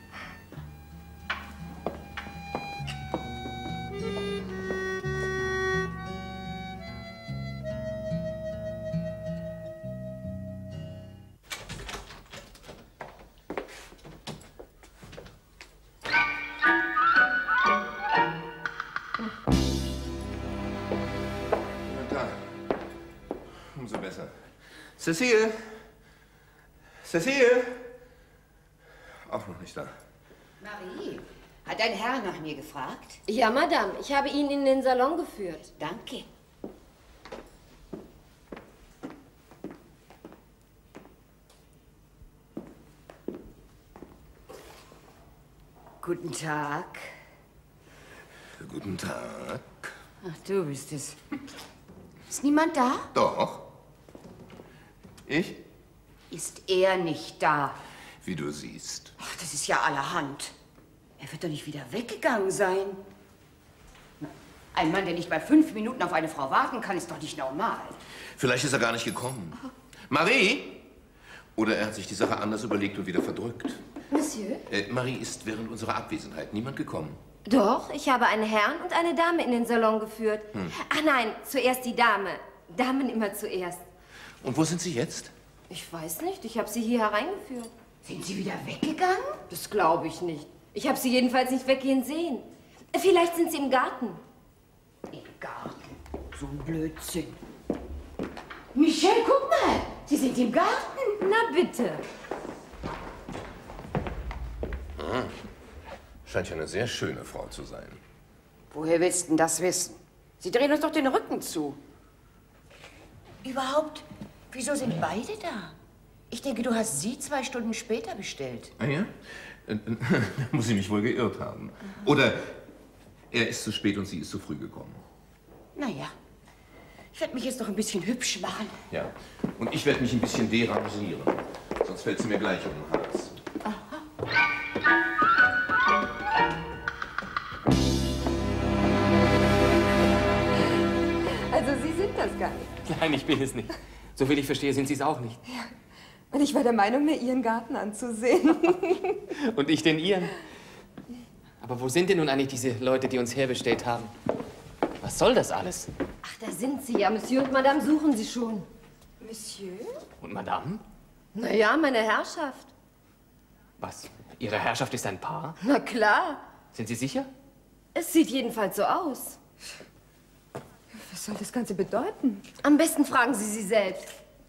Da. Umso besser. Cecile! Cecile! Auch noch nicht da. Marie, hat ein Herr nach mir gefragt? Ja, Madame, ich habe ihn in den Salon geführt. Danke. Guten Tag. Guten Tag. Ach, du bist es. Ist niemand da? Doch. Ich? Ist er nicht da? Wie du siehst. Ach, das ist ja allerhand. Er wird doch nicht wieder weggegangen sein. Ein Mann, der nicht mal 5 Minuten auf eine Frau warten kann, ist doch nicht normal. Vielleicht ist er gar nicht gekommen. Marie? Oder er hat sich die Sache anders überlegt und wieder verdrückt. Monsieur? Marie ist während unserer Abwesenheit niemand gekommen. Doch, ich habe einen Herrn und eine Dame in den Salon geführt. Ach nein, zuerst die Dame. Damen immer zuerst. Und wo sind Sie jetzt? Ich weiß nicht, ich habe sie hier hereingeführt. Sind Sie wieder weggegangen? Das glaube ich nicht. Ich habe sie jedenfalls nicht weggehen sehen. Vielleicht sind sie im Garten. Im Garten. So ein Blödsinn. Michel, guck mal. Sie sind im Garten. Na bitte. Scheint ja eine sehr schöne Frau zu sein. Woher willst du denn das wissen? Sie drehen uns doch den Rücken zu. Überhaupt, wieso sind beide da? Ich denke, du hast sie 2 Stunden später bestellt. Ah ja? Da muss ich mich wohl geirrt haben. Oder er ist zu spät und sie ist zu früh gekommen. Naja, Ich werde mich jetzt noch ein bisschen hübsch machen. Ja, und ich werde mich ein bisschen derangieren. Sonst fällt sie mir gleich um den Hals. Also Sie sind das gar nicht. Nein, ich bin es nicht. Soviel ich verstehe, sind Sie es auch nicht. Ja. Und ich war der Meinung, mir Ihren Garten anzusehen. Und ich den Ihren. Aber wo sind denn nun eigentlich diese Leute, die uns herbestellt haben? Was soll das alles? Ach, da sind Sie ja. Monsieur und Madame suchen Sie schon. Monsieur? Und Madame? Na ja, meine Herrschaft. Was? Ihre Herrschaft ist ein Paar? Na klar. Sind Sie sicher? Es sieht jedenfalls so aus. Was soll das Ganze bedeuten? Am besten fragen Sie sie selbst.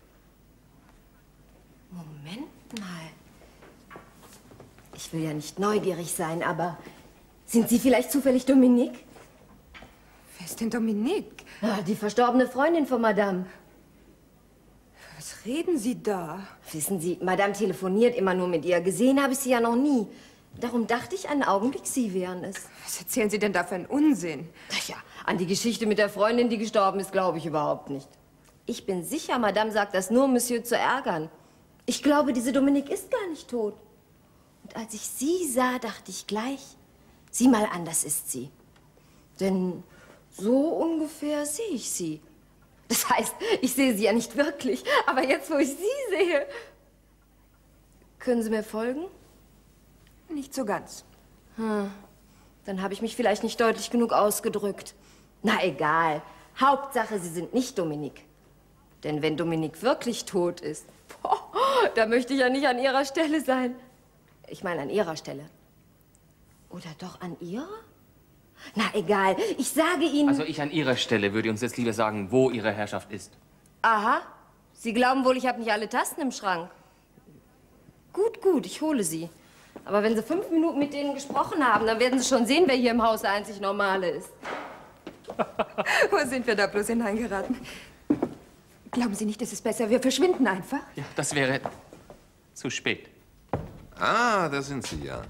Moment mal. Ich will ja nicht neugierig sein, aber sind Sie vielleicht zufällig Dominique? Wer ist denn Dominique? Ah, die verstorbene Freundin von Madame. Was reden Sie da? Wissen Sie, Madame telefoniert immer nur mit ihr. Gesehen habe ich sie ja noch nie. Darum dachte ich einen Augenblick, Sie wären es. Was erzählen Sie denn da für einen Unsinn? Ach ja, an die Geschichte mit der Freundin, die gestorben ist, glaube ich überhaupt nicht. Ich bin sicher, Madame sagt das nur, um Monsieur zu ärgern. Ich glaube, diese Dominique ist gar nicht tot. Und als ich sie sah, dachte ich gleich, sieh mal an, das ist sie. Denn so ungefähr sehe ich sie. Das heißt, ich sehe sie ja nicht wirklich, aber jetzt, wo ich sie sehe... Können Sie mir folgen? Nicht so ganz. Dann habe ich mich vielleicht nicht deutlich genug ausgedrückt. Na egal. Hauptsache, Sie sind nicht Dominique. Denn wenn Dominique wirklich tot ist, da möchte ich ja nicht an Ihrer Stelle sein. Ich meine an Ihrer Stelle. Oder doch an Ihrer? Na egal, ich sage Ihnen... Also ich an Ihrer Stelle würde uns jetzt lieber sagen, wo Ihre Herrschaft ist. Aha, Sie glauben wohl, ich habe nicht alle Tasten im Schrank. Gut, gut, ich hole sie. Aber wenn Sie 5 Minuten mit denen gesprochen haben, dann werden Sie schon sehen, wer hier im Haus der einzig Normale ist. Wo sind wir da bloß hineingeraten? Glauben Sie nicht, es ist besser, wir verschwinden einfach? Ja, das wäre zu spät. Ah, da sind Sie ja.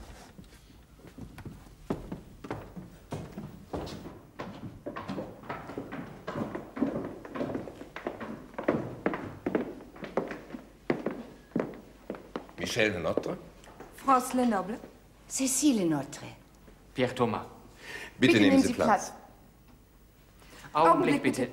Michel Lenotre? France Lenoble? Cécile Lenotre. Pierre Thomas. Bitte nehmen Sie Platz. Augenblick, bitte.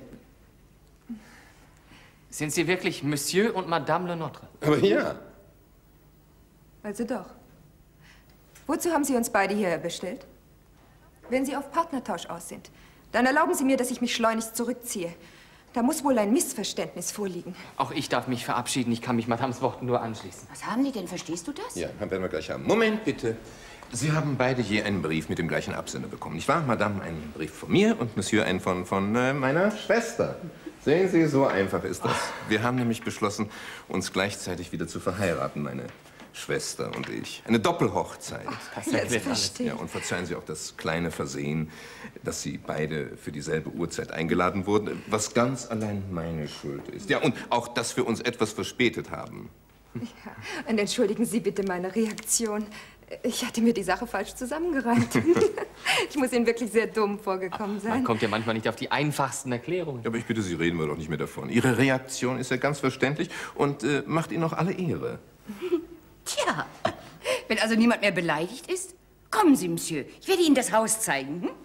Sind Sie wirklich Monsieur und Madame Lenotre? Aber ja. Also doch. Wozu haben Sie uns beide hierher bestellt? Wenn Sie auf Partnertausch aus sind, dann erlauben Sie mir, dass ich mich schleunigst zurückziehe. Da muss wohl ein Missverständnis vorliegen. Auch ich darf mich verabschieden. Ich kann mich Madames Worten nur anschließen. Was haben die denn? Verstehst du das? Ja, werden wir gleich haben. Moment, bitte. Sie haben beide je einen Brief mit dem gleichen Absender bekommen, nicht wahr? Madame einen Brief von mir und Monsieur einen von meiner Schwester. Sehen Sie, so einfach ist das. Wir haben nämlich beschlossen, uns gleichzeitig wieder zu verheiraten, meine Schwester und ich. Eine Doppelhochzeit. Das erklärt alles. verstehe. Ja, und verzeihen Sie auch das kleine Versehen, dass Sie beide für dieselbe Uhrzeit eingeladen wurden, was ganz allein meine Schuld ist. Ja, und auch, dass wir uns etwas verspätet haben. Ja, und entschuldigen Sie bitte meine Reaktion. Ich hatte mir die Sache falsch zusammengereimt. Ich muss Ihnen wirklich sehr dumm vorgekommen sein. Man kommt ja manchmal nicht auf die einfachsten Erklärungen. Aber ich bitte Sie, reden wir doch nicht mehr davon. Ihre Reaktion ist ja ganz verständlich und macht Ihnen auch alle Ehre. Tja, wenn also niemand mehr beleidigt ist, kommen Sie, Monsieur. Ich werde Ihnen das Haus zeigen. Hm?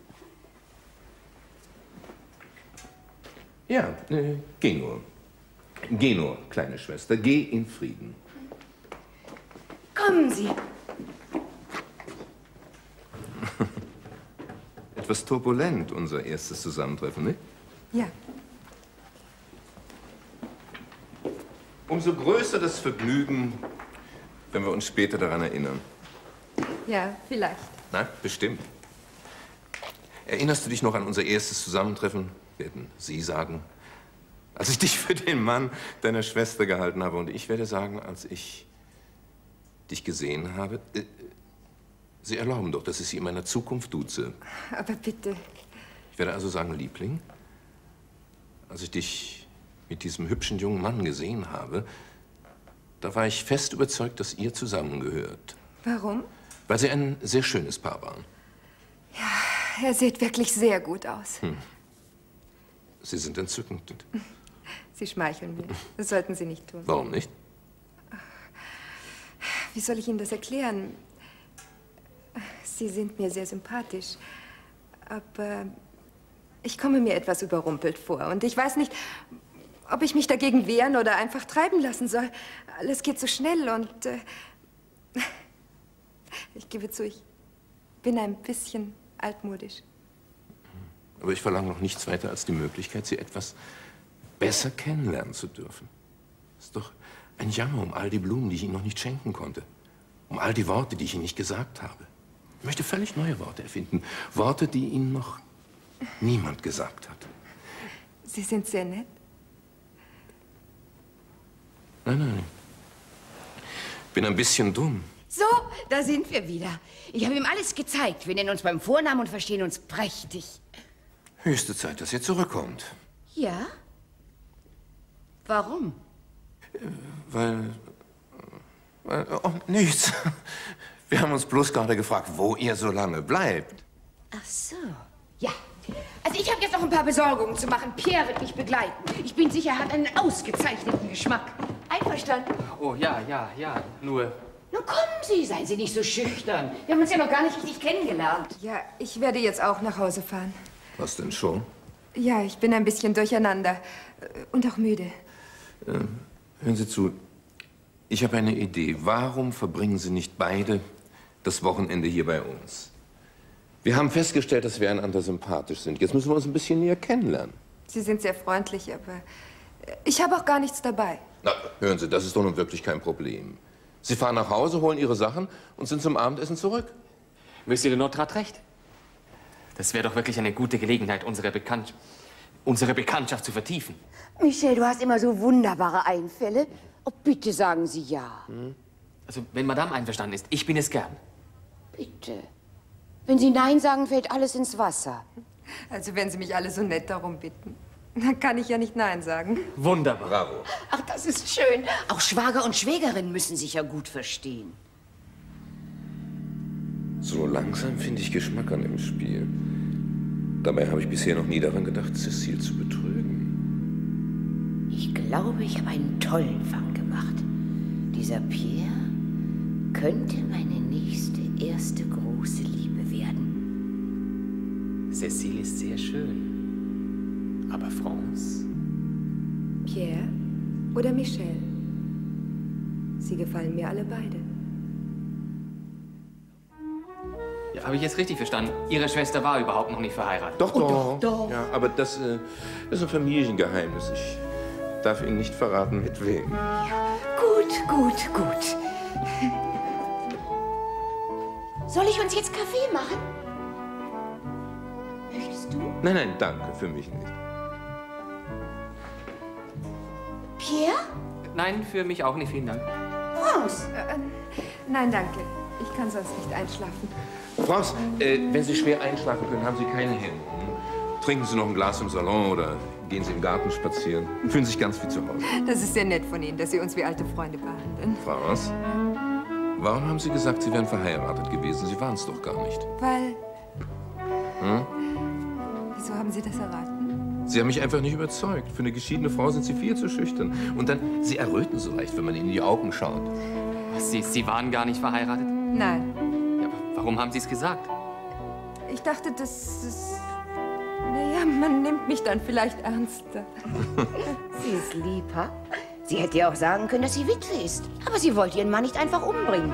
Ja, geh nur. Geh nur, kleine Schwester. Geh in Frieden. Kommen Sie. Etwas turbulent, unser erstes Zusammentreffen, nicht? Ja. Umso größer das Vergnügen, wenn wir uns später daran erinnern. Ja, vielleicht. Na, bestimmt. Erinnerst du dich noch an unser erstes Zusammentreffen, werden Sie sagen, als ich dich für den Mann deiner Schwester gehalten habe? Und ich werde sagen, als ich dich gesehen habe, Sie erlauben doch, dass ich Sie in meiner Zukunft duze. Aber bitte. Ich werde also sagen, Liebling, als ich dich mit diesem hübschen jungen Mann gesehen habe, da war ich fest überzeugt, dass ihr zusammengehört. Warum? Weil sie ein sehr schönes Paar waren. Er sieht wirklich sehr gut aus. Sie sind entzückend. Sie schmeicheln mir. Das sollten Sie nicht tun. Warum nicht? Wie soll ich Ihnen das erklären? Sie sind mir sehr sympathisch. Aber ich komme mir etwas überrumpelt vor. Und ich weiß nicht, ob ich mich dagegen wehren oder einfach treiben lassen soll. Alles geht so schnell und ich gebe zu, ich bin ein bisschen altmodisch. Aber ich verlange noch nichts weiter als die Möglichkeit, Sie etwas besser kennenlernen zu dürfen. Ist doch ein Jammer um all die Blumen, die ich Ihnen noch nicht schenken konnte. Um all die Worte, die ich Ihnen nicht gesagt habe. Ich möchte völlig neue Worte erfinden. Worte, die Ihnen noch niemand gesagt hat. Sie sind sehr nett. Nein, nein. Ich bin ein bisschen dumm. So, da sind wir wieder. Ich habe ihm alles gezeigt. Wir nennen uns beim Vornamen und verstehen uns prächtig. Höchste Zeit, dass ihr zurückkommt. Ja? Warum? Weil oh, nichts. Wir haben uns bloß gerade gefragt, wo ihr so lange bleibt. Ach so. Ja. Also ich habe jetzt noch ein paar Besorgungen zu machen. Pierre wird mich begleiten. Ich bin sicher, er hat einen ausgezeichneten Geschmack. Einverstanden? Oh, ja, ja, ja. Nur... Nun kommen Sie, seien Sie nicht so schüchtern. Wir haben uns ja noch gar nicht richtig kennengelernt. Ja, ich werde jetzt auch nach Hause fahren. Was denn schon? Ja, ich bin ein bisschen durcheinander und auch müde. Hören Sie zu. Ich habe eine Idee. Warum verbringen Sie nicht beide das Wochenende hier bei uns? Wir haben festgestellt, dass wir einander sympathisch sind. Jetzt müssen wir uns ein bisschen näher kennenlernen. Sie sind sehr freundlich, aber ich habe auch gar nichts dabei. Na, hören Sie, das ist doch nun wirklich kein Problem. Sie fahren nach Hause, holen Ihre Sachen und sind zum Abendessen zurück. Monsieur Lenôtre hat recht. Das wäre doch wirklich eine gute Gelegenheit, unsere Bekanntschaft zu vertiefen. Michel, du hast immer so wunderbare Einfälle. Oh, bitte sagen Sie ja. Also, wenn Madame einverstanden ist, ich bin es gern. Bitte. Wenn Sie Nein sagen, fällt alles ins Wasser. Also, wenn Sie mich alle so nett darum bitten, dann kann ich ja nicht Nein sagen. Wunderbar. Bravo. Ach, das ist schön. Auch Schwager und Schwägerin müssen sich ja gut verstehen. So langsam finde ich Geschmack an dem Spiel. Dabei habe ich bisher noch nie daran gedacht, Cécile zu betrügen. Ich glaube, ich habe einen tollen Fang gemacht. Dieser Pierre könnte meine nächste, erste große Liebe werden. Cécile ist sehr schön. Aber France? Pierre oder Michel? Sie gefallen mir alle beide. Ja, habe ich jetzt richtig verstanden? Ihre Schwester war überhaupt noch nicht verheiratet. Doch, doch, doch. Ja, aber das ist ein Familiengeheimnis. Ich darf Ihnen nicht verraten, mit wem. Gut, gut, gut. Soll ich uns jetzt Kaffee machen? Möchtest du? Nein, nein, danke, für mich nicht. Pierre? Nein, für mich auch nicht, vielen Dank. France? Nein, danke. Ich kann sonst nicht einschlafen. France, wenn Sie schwer einschlafen können, haben Sie keine Hände. Trinken Sie noch ein Glas im Salon oder gehen Sie im Garten spazieren. Fühlen sich ganz wie zu Hause. Das ist sehr nett von Ihnen, dass Sie uns wie alte Freunde behandeln. France, warum haben Sie gesagt, Sie wären verheiratet gewesen? Sie waren es doch gar nicht. Weil... Wieso haben Sie das erraten? Sie haben mich einfach nicht überzeugt. Für eine geschiedene Frau sind Sie viel zu schüchtern. Und dann, Sie erröten so leicht, wenn man Ihnen in die Augen schaut. Was, Sie waren gar nicht verheiratet? Nein. Ja, aber warum haben Sie es gesagt? Ich dachte, das ist... Naja, man nimmt mich dann vielleicht ernster. Sie ist lieb, ha? Sie hätte ja auch sagen können, dass sie Witwe ist. Aber sie wollte ihren Mann nicht einfach umbringen.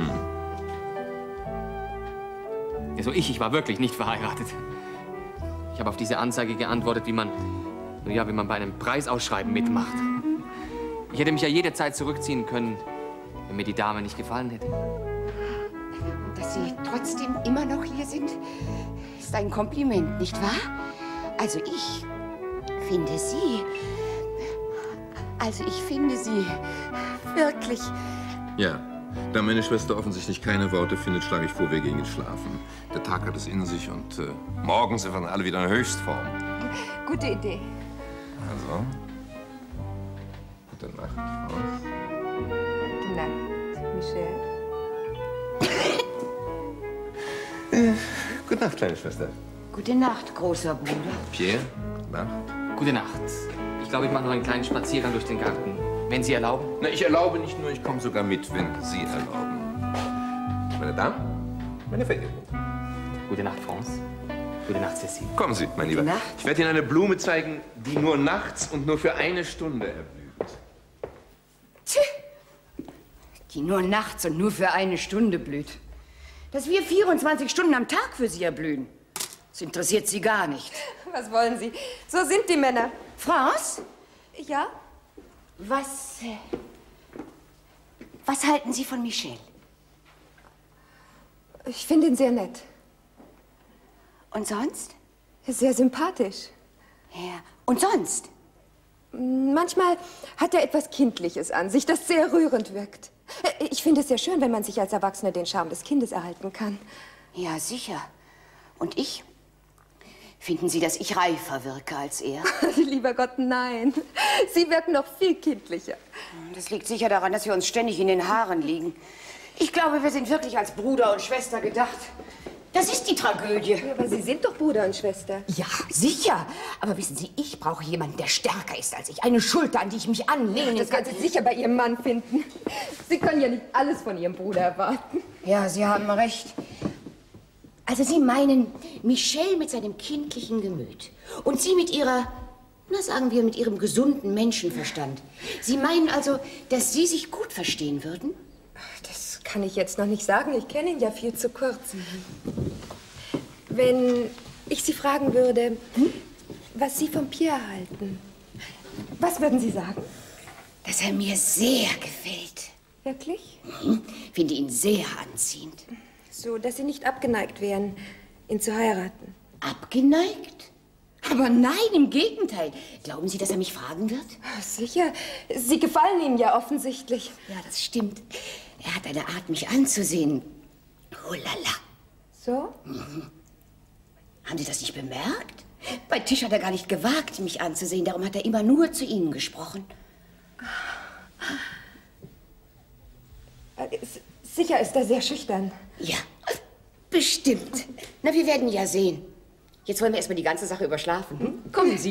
Also ich war wirklich nicht verheiratet. Ich habe auf diese Anzeige geantwortet, wie man bei einem Preisausschreiben mitmacht. Ich hätte mich ja jederzeit zurückziehen können, wenn mir die Dame nicht gefallen hätte. Und dass Sie trotzdem immer noch hier sind, ist ein Kompliment, nicht wahr? Also ich finde Sie wirklich... Ja, da meine Schwester offensichtlich keine Worte findet, schlage ich vor, wir gehen jetzt schlafen. Der Tag hat es in sich und morgen sind wir dann alle wieder in Höchstform. Gute Idee. Also, gute Nacht, France. Gute Nacht, Michel. Gute Nacht, kleine Schwester. Gute Nacht, großer Bruder. Pierre, Nacht. Gute Nacht. Ich glaube, ich mache noch einen kleinen Spaziergang durch den Garten. Wenn Sie erlauben? Na, ich erlaube nicht nur, ich komme sogar mit, wenn Sie erlauben. Meine Damen, meine Verehrung. Gute Nacht, France. Gute Nacht, Cécile. Kommen Sie, mein Lieber. Ich werde Ihnen eine Blume zeigen, die nur nachts und nur für eine Stunde erblüht. Tch, die nur nachts und nur für eine Stunde blüht. Dass wir 24 Stunden am Tag für sie erblühen, das interessiert Sie gar nicht. Was wollen Sie? So sind die Männer. France? Ja? Was halten Sie von Michel? Ich finde ihn sehr nett. Und sonst? Sehr sympathisch. Ja. Und sonst? Manchmal hat er etwas Kindliches an sich, das sehr rührend wirkt. Ich finde es sehr schön, wenn man sich als Erwachsener den Charme des Kindes erhalten kann. Ja, sicher. Und ich? Finden Sie, dass ich reifer wirke als er? Lieber Gott, nein. Sie wirken noch viel kindlicher. Das liegt sicher daran, dass wir uns ständig in den Haaren liegen. Ich glaube, wir sind wirklich als Bruder und Schwester gedacht. Das ist die Tragödie. Ja, aber Sie sind doch Bruder und Schwester. Ja, sicher. Aber wissen Sie, ich brauche jemanden, der stärker ist als ich. Eine Schulter, an die ich mich anlehnen Das kann. werden Sie sicher bei Ihrem Mann finden. Sie können ja nicht alles von Ihrem Bruder erwarten. Ja, Sie haben recht. Also Sie meinen Michel mit seinem kindlichen Gemüt und Sie mit Ihrer, na sagen wir, mit Ihrem gesunden Menschenverstand. Sie meinen also, dass Sie sich gut verstehen würden? Das kann ich jetzt noch nicht sagen. Ich kenne ihn ja viel zu kurz. Wenn ich Sie fragen würde, was Sie von Pierre halten, was würden Sie sagen? Dass er mir sehr gefällt. Wirklich? Finde ihn sehr anziehend. So, dass Sie nicht abgeneigt wären, ihn zu heiraten. Abgeneigt? Aber nein, im Gegenteil. Glauben Sie, dass er mich fragen wird? Sicher. Sie gefallen ihm ja offensichtlich. Ja, das stimmt. Er hat eine Art, mich anzusehen. Oh la la. So? Haben Sie das nicht bemerkt? Bei Tisch hat er gar nicht gewagt, mich anzusehen. Darum hat er immer nur zu Ihnen gesprochen. Sicher ist er sehr schüchtern. Ja, bestimmt. Na, wir werden ja sehen. Jetzt wollen wir erstmal die ganze Sache überschlafen. Hm? Kommen Sie.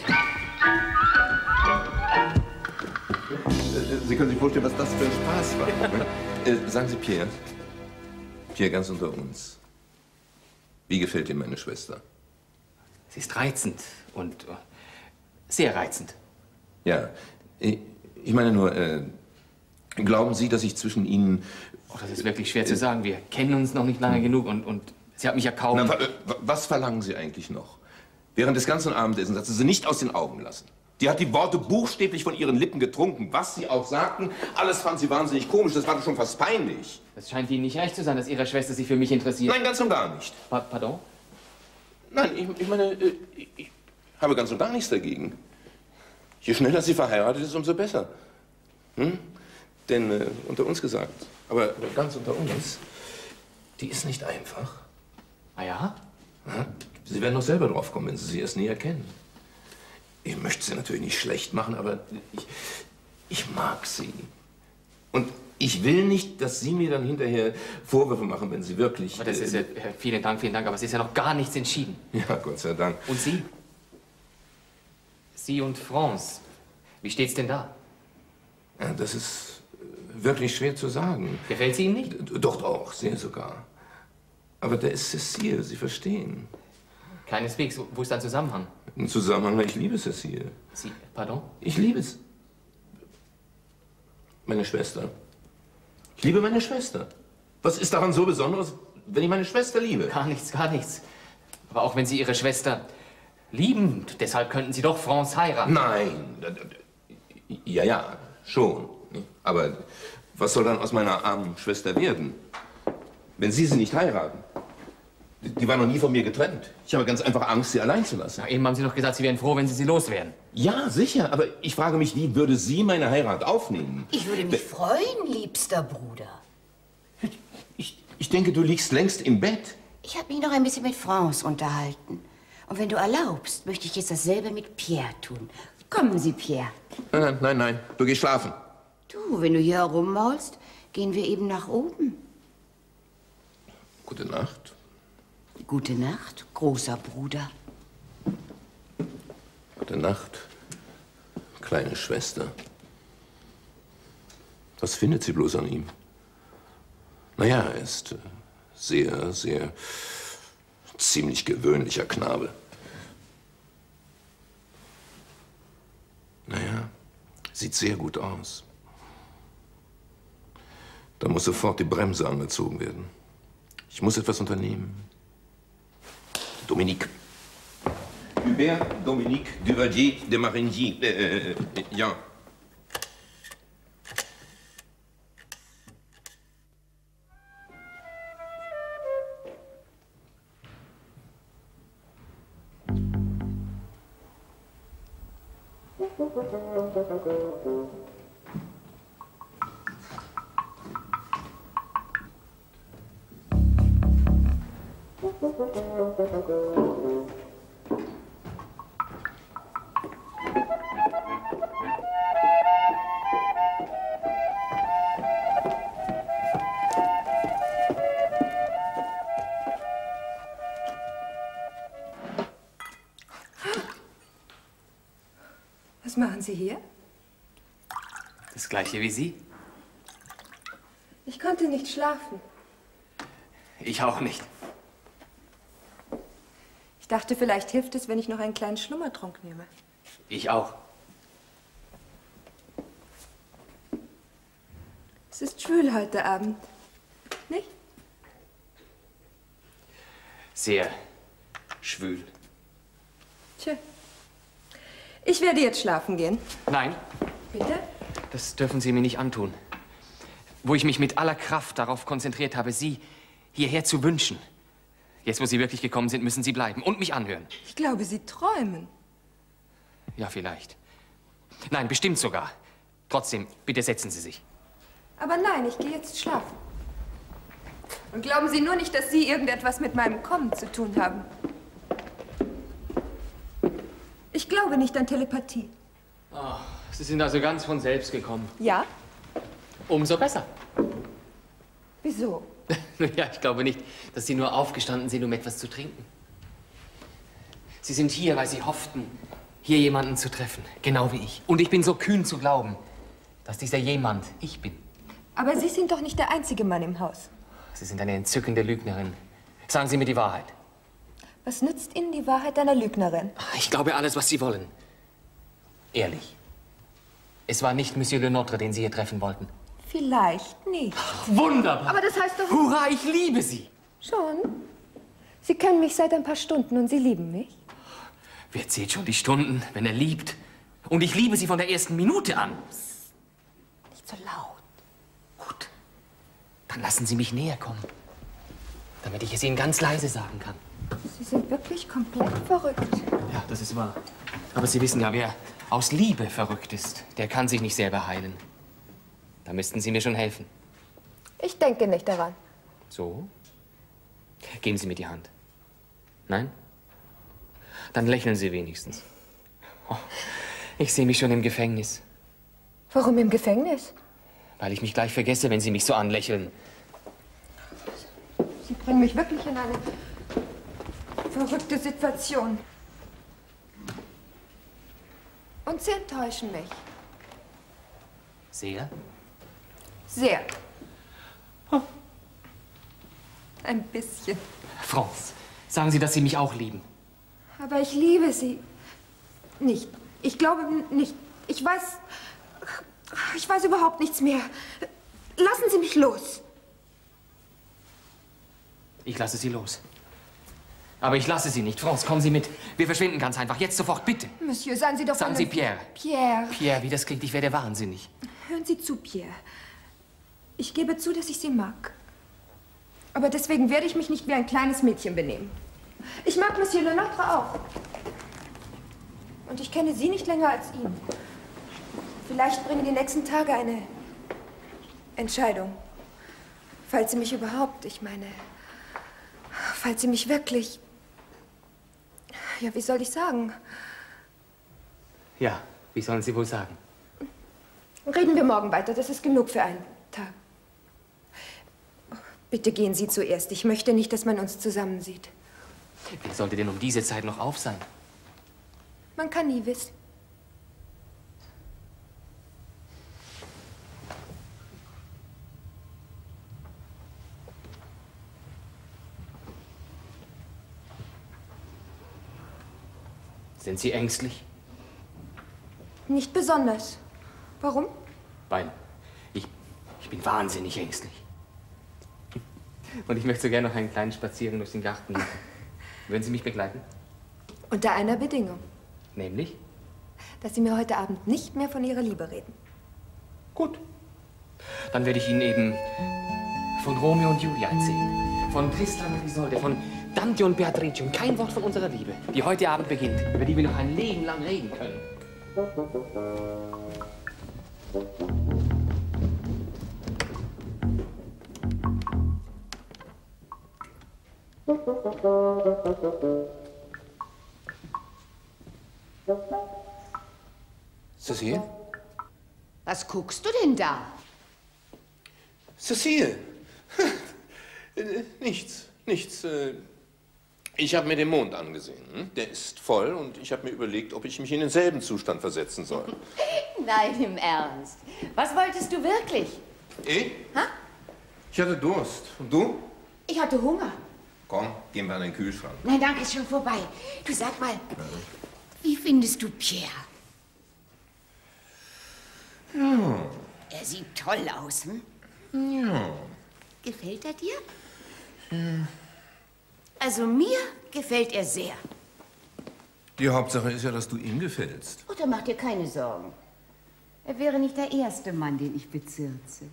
Sie können sich vorstellen, was das für ein Spaß war. Sagen Sie, Pierre. Pierre, ganz unter uns. Wie gefällt Ihnen meine Schwester? Sie ist reizend und sehr reizend. Ja, ich meine nur, glauben Sie, dass ich zwischen Ihnen... Oh, das ist wirklich schwer zu sagen. Wir kennen uns noch nicht lange genug und sie hat mich ja kaum... Na, was verlangen Sie eigentlich noch? Während des ganzen Abendessens hat sie sie nicht aus den Augen lassen. Die hat die Worte buchstäblich von ihren Lippen getrunken. Was sie auch sagten, alles fand sie wahnsinnig komisch. Das war doch schon fast peinlich. Es scheint Ihnen nicht recht zu sein, dass Ihre Schwester sich für mich interessiert. Nein, ganz und gar nicht. Pardon? Nein, ich meine, ich habe ganz und gar nichts dagegen. Je schneller sie verheiratet ist, umso besser. Hm? Denn, unter uns gesagt, aber ganz unter uns, die ist nicht einfach. Ah ja? Ja? Sie werden doch selber drauf kommen, wenn Sie sie erst näher kennen. Ich möchte sie natürlich nicht schlecht machen, aber ich mag sie. Und ich will nicht, dass Sie mir dann hinterher Vorwürfe machen, wenn Sie wirklich... Aber das ist ja, vielen Dank, aber es ist ja noch gar nichts entschieden. Ja, Gott sei Dank. Und Sie? Sie und France, wie steht's denn da? Ja, das ist wirklich schwer zu sagen. Gefällt sie Ihnen nicht? Doch, doch, sehr sogar. Aber da ist Cécile, Sie verstehen. Keineswegs. Wo ist dein Zusammenhang? Ein Zusammenhang, ich liebe Cécile. Sie, pardon? Ich liebe es. Meine Schwester. Ich liebe meine Schwester. Was ist daran so Besonderes, wenn ich meine Schwester liebe? Gar nichts, gar nichts. Aber auch wenn Sie Ihre Schwester lieben, deshalb könnten Sie doch France heiraten. Nein. Ja, schon. Aber was soll dann aus meiner armen Schwester werden, wenn Sie sie nicht heiraten? Die war noch nie von mir getrennt. Ich habe ganz einfach Angst, sie allein zu lassen. Na, eben haben Sie doch gesagt, Sie wären froh, wenn Sie sie loswerden. Ja, sicher. Aber ich frage mich, wie würde sie meine Heirat aufnehmen? Ich würde mich freuen, liebster Bruder. Ich denke, du liegst längst im Bett. Ich habe mich noch ein bisschen mit France unterhalten. Und wenn du erlaubst, möchte ich jetzt dasselbe mit Pierre tun. Kommen Sie, Pierre. Nein. Du gehst schlafen. Du, wenn du hier herummaulst, gehen wir eben nach oben. Gute Nacht. Gute Nacht, großer Bruder. Gute Nacht, kleine Schwester. Was findet sie bloß an ihm? Naja, er ist ziemlich gewöhnlicher Knabe. Naja, sieht sehr gut aus. Da muss sofort die Bremse angezogen werden. Ich muss etwas unternehmen. Dominique. Hubert Dominique Duvalier de Marigny. Ja. Was machen Sie hier? Das Gleiche wie Sie? Ich konnte nicht schlafen. Ich auch nicht. Ich dachte, vielleicht hilft es, wenn ich noch einen kleinen Schlummertrunk nehme. Ich auch. Es ist schwül heute Abend, nicht? Sehr schwül. Tja. Ich werde jetzt schlafen gehen. Nein, Bitte? das dürfen Sie mir nicht antun. Wo ich mich mit aller Kraft darauf konzentriert habe, Sie hierher zu wünschen. Jetzt, wo Sie wirklich gekommen sind, müssen Sie bleiben und mich anhören. Ich glaube, Sie träumen. Ja, vielleicht. Nein, bestimmt sogar. Trotzdem, bitte setzen Sie sich. Aber nein, ich gehe jetzt schlafen. Und glauben Sie nur nicht, dass Sie irgendetwas mit meinem Kommen zu tun haben. Ich glaube nicht an Telepathie. Oh, Sie sind also ganz von selbst gekommen. Ja? Umso besser. Wieso? Ja, ich glaube nicht, dass Sie nur aufgestanden sind, um etwas zu trinken. Sie sind hier, weil Sie hofften, hier jemanden zu treffen. Genau wie ich. Und ich bin so kühn zu glauben, dass dieser jemand ich bin. Aber Sie sind doch nicht der einzige Mann im Haus. Sie sind eine entzückende Lügnerin. Sagen Sie mir die Wahrheit. Was nützt Ihnen die Wahrheit einer Lügnerin? Ich glaube alles, was Sie wollen. Ehrlich. Es war nicht Monsieur Le Nôtre, den Sie hier treffen wollten. Vielleicht nicht. Wunderbar. Aber das heißt doch... Hurra, ich liebe Sie. Schon? Sie kennen mich seit ein paar Stunden und Sie lieben mich? Wer zählt schon die Stunden, wenn er liebt? Und ich liebe Sie von der ersten Minute an. Nicht so laut. Gut. Dann lassen Sie mich näher kommen, damit ich es Ihnen ganz leise sagen kann. Sie sind wirklich komplett verrückt. Ja, das ist wahr. Aber Sie wissen ja, wer aus Liebe verrückt ist, der kann sich nicht selber heilen. Da müssten Sie mir schon helfen. Ich denke nicht daran. So? Geben Sie mir die Hand. Nein? Dann lächeln Sie wenigstens. Oh, ich sehe mich schon im Gefängnis. Warum im Gefängnis? Weil ich mich gleich vergesse, wenn Sie mich so anlächeln. Sie bringen mich wirklich in eine verrückte Situation. Und Sie enttäuschen mich. Sehr? Sehr. Ein bisschen. Franz, sagen Sie, dass Sie mich auch lieben. Aber ich liebe Sie. Nicht. Ich glaube nicht. Ich weiß überhaupt nichts mehr. Lassen Sie mich los. Ich lasse Sie los. Aber ich lasse Sie nicht. Franz, kommen Sie mit. Wir verschwinden ganz einfach. Jetzt sofort, bitte. Monsieur, seien Sie doch... Sagen Sie Pierre. Pierre. Pierre, wie das klingt, ich werde wahnsinnig. Hören Sie zu, Pierre. Ich gebe zu, dass ich Sie mag. Aber deswegen werde ich mich nicht wie ein kleines Mädchen benehmen. Ich mag Monsieur Le Nôtre auch. Und ich kenne Sie nicht länger als ihn. Vielleicht bringen die nächsten Tage eine Entscheidung. Falls Sie mich überhaupt, ich meine, falls Sie mich wirklich... Ja, wie soll ich sagen? Ja, wie sollen Sie wohl sagen? Reden wir morgen weiter. Das ist genug für einen Tag. Bitte gehen Sie zuerst. Ich möchte nicht, dass man uns zusammen sieht. Wer sollte denn um diese Zeit noch auf sein? Man kann nie wissen. Sind Sie ängstlich? Nicht besonders. Warum? Weil ich bin wahnsinnig ängstlich. Und ich möchte so gerne noch einen kleinen Spaziergang durch den Garten machen. Würden Sie mich begleiten? Unter einer Bedingung. Nämlich? Dass Sie mir heute Abend nicht mehr von Ihrer Liebe reden. Gut. Dann werde ich Ihnen eben von Romeo und Julia erzählen. Von Tristan und Isolde, von Dante und Beatrice und kein Wort von unserer Liebe, die heute Abend beginnt, über die wir noch ein Leben lang reden können. Cecile? Was guckst du denn da? Cecile! Nichts. Ich habe mir den Mond angesehen. Der ist voll und ich habe mir überlegt, ob ich mich in denselben Zustand versetzen soll. Nein, im Ernst. Was wolltest du wirklich? Ha? Ich hatte Durst. Und du? Ich hatte Hunger. Komm, gehen wir an den Kühlschrank. Nein, danke, ist schon vorbei. Du, sag mal, wie findest du Pierre? Ja. Er sieht toll aus, hm? Ja. Gefällt er dir? Ja. Also mir gefällt er sehr. Die Hauptsache ist ja, dass du ihm gefällst. Oh, da mach dir keine Sorgen. Er wäre nicht der erste Mann, den ich bezirze.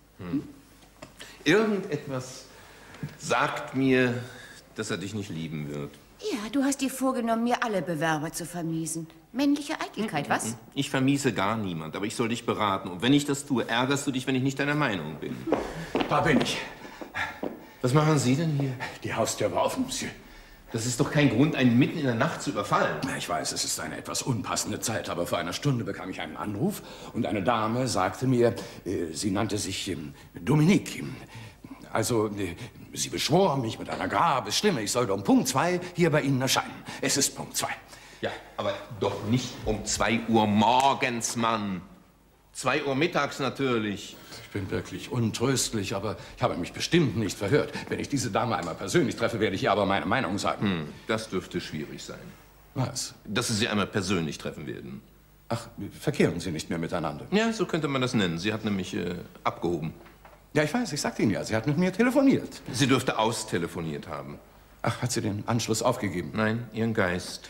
Irgendetwas sagt mir, dass er dich nicht lieben wird. Ja, du hast dir vorgenommen, mir alle Bewerber zu vermiesen. Männliche Eitelkeit, was? Ich vermiese gar niemand, aber ich soll dich beraten. Und wenn ich das tue, ärgerst du dich, wenn ich nicht deiner Meinung bin. Da bin ich. Was machen Sie denn hier? Die Haustür war offen, Monsieur. Das ist doch kein Grund, einen mitten in der Nacht zu überfallen. Ich weiß, es ist eine etwas unpassende Zeit, aber vor einer Stunde bekam ich einen Anruf und eine Dame sagte mir, sie nannte sich Dominique. Also, sie beschwor mich mit einer Grabesstimme, ich sollte um Punkt 2 hier bei Ihnen erscheinen. Es ist Punkt 2. Ja, aber doch nicht um 2 Uhr morgens, Mann. 2 Uhr mittags natürlich. Ich bin wirklich untröstlich, aber ich habe mich bestimmt nicht verhört. Wenn ich diese Dame einmal persönlich treffe, werde ich ihr aber meine Meinung sagen. Das dürfte schwierig sein. Was? Dass Sie sie einmal persönlich treffen werden. Ach, verkehren Sie nicht mehr miteinander? Ja, so könnte man das nennen. Sie hat nämlich abgehoben. Ja, ich weiß, ich sagte Ihnen ja, sie hat mit mir telefoniert. Sie dürfte austelefoniert haben. Ach, hat sie den Anschluss aufgegeben? Nein, ihren Geist.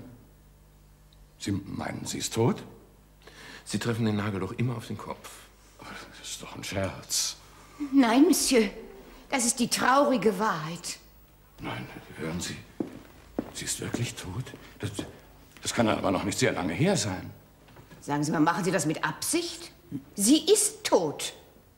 Sie meinen, sie ist tot? Sie treffen den Nagel doch immer auf den Kopf. Das ist doch ein Scherz. Nein, Monsieur. Das ist die traurige Wahrheit. Nein, hören Sie. Sie ist wirklich tot? Das kann aber noch nicht sehr lange her sein. Sagen Sie mal, machen Sie das mit Absicht? Sie ist tot.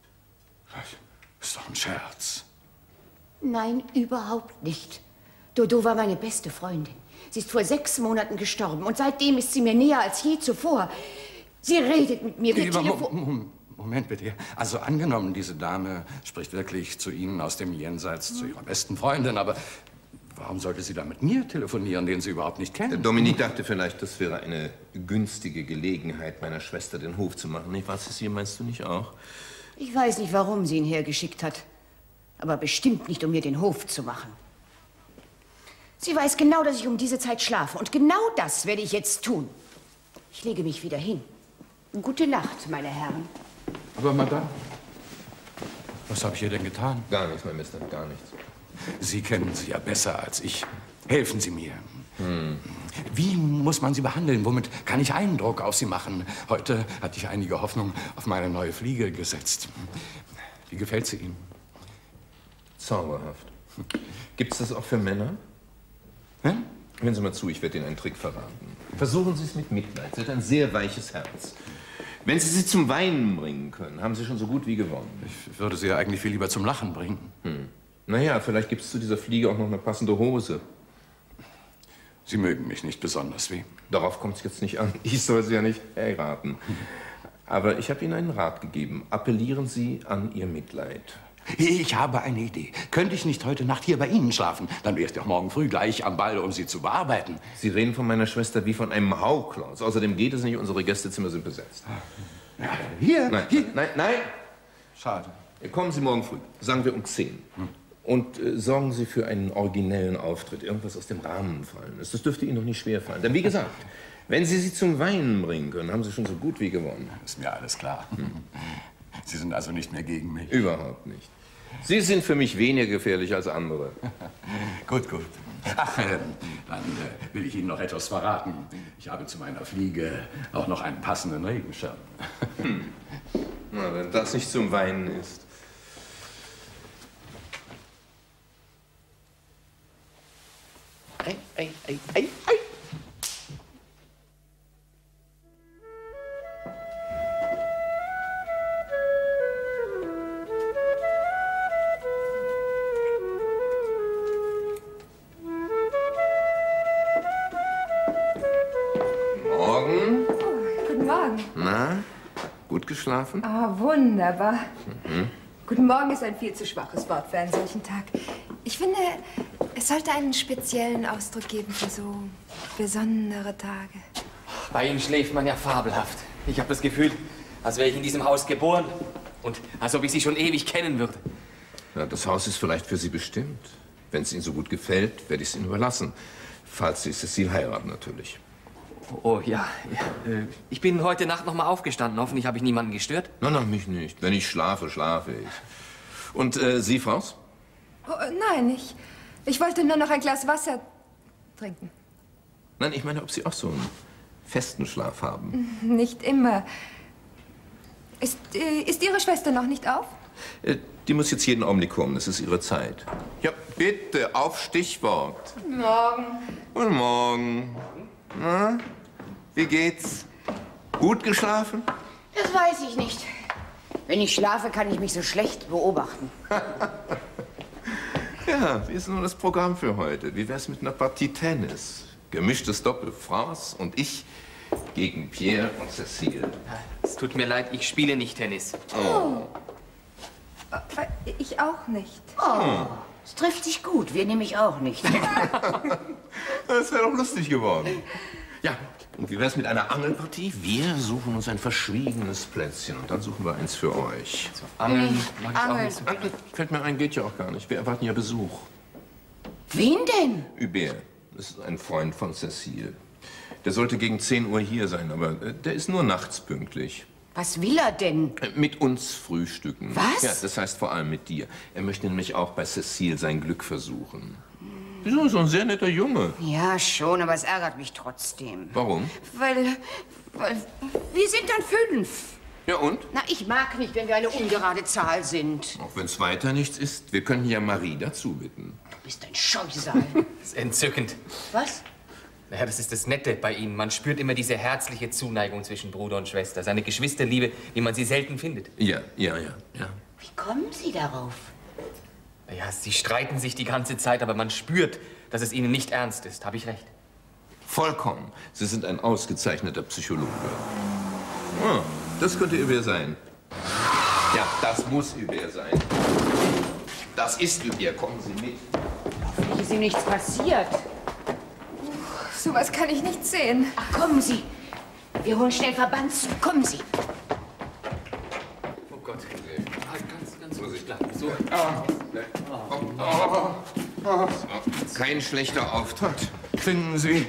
Das ist doch ein Scherz. Nein, überhaupt nicht. Dodo war meine beste Freundin. Sie ist vor 6 Monaten gestorben und seitdem ist sie mir näher als je zuvor. Sie redet mit mir. Moment bitte. Also angenommen, diese Dame spricht wirklich zu Ihnen aus dem Jenseits, zu Ihrer besten Freundin, aber warum sollte sie da mit mir telefonieren, den sie überhaupt nicht kennen? Dominique dachte vielleicht, das wäre eine günstige Gelegenheit, meiner Schwester den Hof zu machen. Nicht wahr, Cecile, meinst du nicht auch? Ich weiß nicht, warum sie ihn hergeschickt hat. Aber bestimmt nicht, um mir den Hof zu machen. Sie weiß genau, dass ich um diese Zeit schlafe. Und genau das werde ich jetzt tun. Ich lege mich wieder hin. Gute Nacht, meine Herren. Aber Madame, was habe ich ihr denn getan? Gar nichts, mein Mister, gar nichts. Sie kennen sie ja besser als ich. Helfen Sie mir. Wie muss man sie behandeln? Womit kann ich Eindruck auf sie machen? Heute hatte ich einige Hoffnung auf meine neue Fliege gesetzt. Wie gefällt sie Ihnen? Zauberhaft. Gibt's das auch für Männer? Hm? Hören Sie mal zu, ich werde Ihnen einen Trick verraten. Versuchen Sie es mit Mitleid. Sie hat ein sehr weiches Herz. Wenn Sie sie zum Weinen bringen können, haben Sie schon so gut wie gewonnen. Ich würde sie ja eigentlich viel lieber zum Lachen bringen. Naja, vielleicht gibt es zu dieser Fliege auch noch eine passende Hose. Sie mögen mich nicht besonders, wie? Darauf kommt es jetzt nicht an. Ich soll Sie ja nicht heiraten. Aber ich habe Ihnen einen Rat gegeben. Appellieren Sie an Ihr Mitleid. Ich habe eine Idee. Könnte ich nicht heute Nacht hier bei Ihnen schlafen? Dann wäre ich doch morgen früh gleich am Ball, um Sie zu bearbeiten. Sie reden von meiner Schwester wie von einem Hauklaus. Außerdem geht es nicht, unsere Gästezimmer sind besetzt. Ja, hier, Nein, hier. nein. Schade. Kommen Sie morgen früh, sagen wir um 10. Und sorgen Sie für einen originellen Auftritt. Irgendwas aus dem Rahmen fallen ist. Das dürfte Ihnen noch nicht schwer fallen. Denn wie gesagt, wenn Sie sie zum Weinen bringen können, haben Sie schon so gut wie gewonnen. Ist mir alles klar. Sie sind also nicht mehr gegen mich? Überhaupt nicht. Sie sind für mich weniger gefährlich als andere. Gut, gut. Ach, dann will ich Ihnen noch etwas verraten. Ich habe zu meiner Fliege auch noch einen passenden Regenschirm. Na, wenn das nicht zum Weinen ist. Ei, ei, ei, ei, ei. Morgen. Oh, guten Morgen. Na, gut geschlafen? Ah, wunderbar. Guten Morgen ist ein viel zu schwaches Wort für einen solchen Tag. Ich finde, es sollte einen speziellen Ausdruck geben für so besondere Tage. Bei Ihnen schläft man ja fabelhaft. Ich habe das Gefühl, als wäre ich in diesem Haus geboren und als ob ich Sie schon ewig kennen würde. Ja, das Haus ist vielleicht für Sie bestimmt. Wenn es Ihnen so gut gefällt, werde ich es Ihnen überlassen. Falls Sie Cecile heiraten, natürlich. Oh ja, ich bin heute Nacht noch mal aufgestanden. Hoffentlich habe ich niemanden gestört. Nein, mich nicht. Wenn ich schlafe, schlafe ich. Und Sie, Faust? Oh, nein, ich wollte nur noch ein Glas Wasser trinken. Nein, ich meine, ob Sie auch so einen festen Schlaf haben. Nicht immer. Ist Ihre Schwester noch nicht auf? Die muss jetzt jeden Augenblick kommen. Das ist ihre Zeit. Ja, bitte, auf Stichwort. Guten Morgen. Guten Morgen. Na, wie geht's? Gut geschlafen? Das weiß ich nicht. Wenn ich schlafe, kann ich mich so schlecht beobachten. Ja, wie ist nun das Programm für heute? Wie wär's mit einer Partie Tennis? Gemischtes Doppel, France und ich gegen Pierre und Cecile. Es tut mir leid, ich spiele nicht Tennis. Ich auch nicht. Oh, es trifft sich gut. Wir nämlich auch nicht. Das wäre doch lustig geworden. Ja, und wie wär's mit einer Angelpartie? Wir suchen uns ein verschwiegenes Plätzchen und dann suchen wir eins für euch. Angeln mag ich auch Angeln. nicht so. Fällt mir ein, geht ja auch gar nicht. Wir erwarten ja Besuch. Wen denn? Hubert, das ist ein Freund von Cecile. Der sollte gegen 10 Uhr hier sein, aber der ist nur nachts pünktlich. Was will er denn? Mit uns frühstücken. Was? Ja, das heißt vor allem mit dir. Er möchte nämlich auch bei Cecile sein Glück versuchen. Wieso? So ein sehr netter Junge. Ja, schon, aber es ärgert mich trotzdem. Warum? Weil wir sind dann 5. Ja und? Na, ich mag nicht, wenn wir eine ungerade Zahl sind. Auch wenn es weiter nichts ist, wir können ja Marie dazu bitten. Du bist ein Scheusal. Das ist entzückend. Was? Naja, das ist das Nette bei Ihnen. Man spürt immer diese herzliche Zuneigung zwischen Bruder und Schwester. Seine Geschwisterliebe, wie man sie selten findet. Ja. Wie kommen Sie darauf? Naja, sie streiten sich die ganze Zeit, aber man spürt, dass es ihnen nicht ernst ist. Habe ich recht? Vollkommen. Sie sind ein ausgezeichneter Psychologe. Ah, das könnte Hubert sein. Ja, das muss Hubert sein. Das ist Hubert. Kommen Sie mit. Hoffentlich ist ihm nichts passiert. Sowas kann ich nicht sehen. Ach, kommen Sie. Wir holen schnell Verband zu. Kommen Sie. Oh Gott. Ganz ruhig bleiben. So. Kein schlechter Auftritt, finden Sie?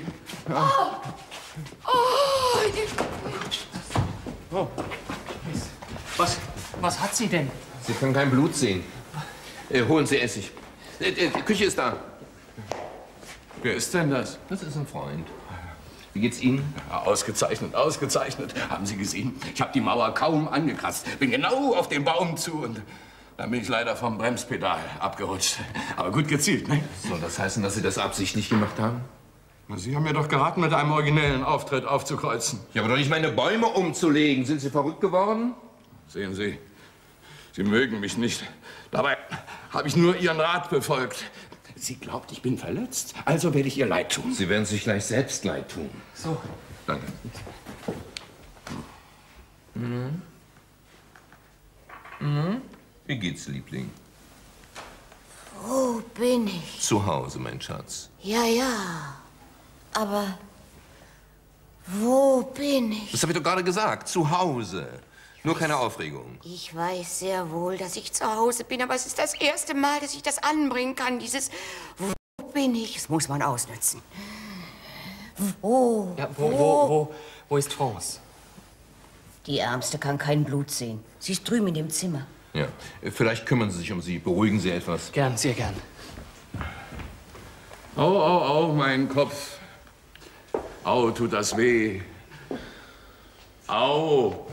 Was hat sie denn? Sie können kein Blut sehen. Holen Sie Essig. Die Küche ist da. Wer ist denn das? Das ist ein Freund. Wie geht's Ihnen? Ja, ausgezeichnet, ausgezeichnet. Haben Sie gesehen? Ich habe die Mauer kaum angekratzt. Bin genau auf den Baum zu und dann bin ich leider vom Bremspedal abgerutscht. Aber gut gezielt, ne? Soll das heißen, dass Sie das absichtlich gemacht haben? Na, Sie haben mir doch geraten, mit einem originellen Auftritt aufzukreuzen. Ja, aber doch nicht meine Bäume umzulegen. Sind Sie verrückt geworden? Sehen Sie, Sie mögen mich nicht. Dabei habe ich nur Ihren Rat befolgt. Sie glaubt, ich bin verletzt, also werde ich ihr leid tun. Sie werden sich gleich selbst leid tun. So. Danke. Wie geht's, Liebling? bin ich? Zu Hause, mein Schatz. Ja, ja. Aber wo bin ich? Das habe ich doch gerade gesagt. Zu Hause. Nur keine Aufregung. Ich weiß sehr wohl, dass ich zu Hause bin, aber es ist das erste Mal, dass ich das anbringen kann. Dieses Wo bin ich? Das muss man ausnutzen. Wo? Ja, wo ist France? Die Ärmste kann kein Blut sehen. Sie ist drüben in dem Zimmer. Ja, vielleicht kümmern Sie sich um sie. Beruhigen Sie etwas. Gern, sehr gern. Au, au, au, mein Kopf. Au, tut das weh. Au.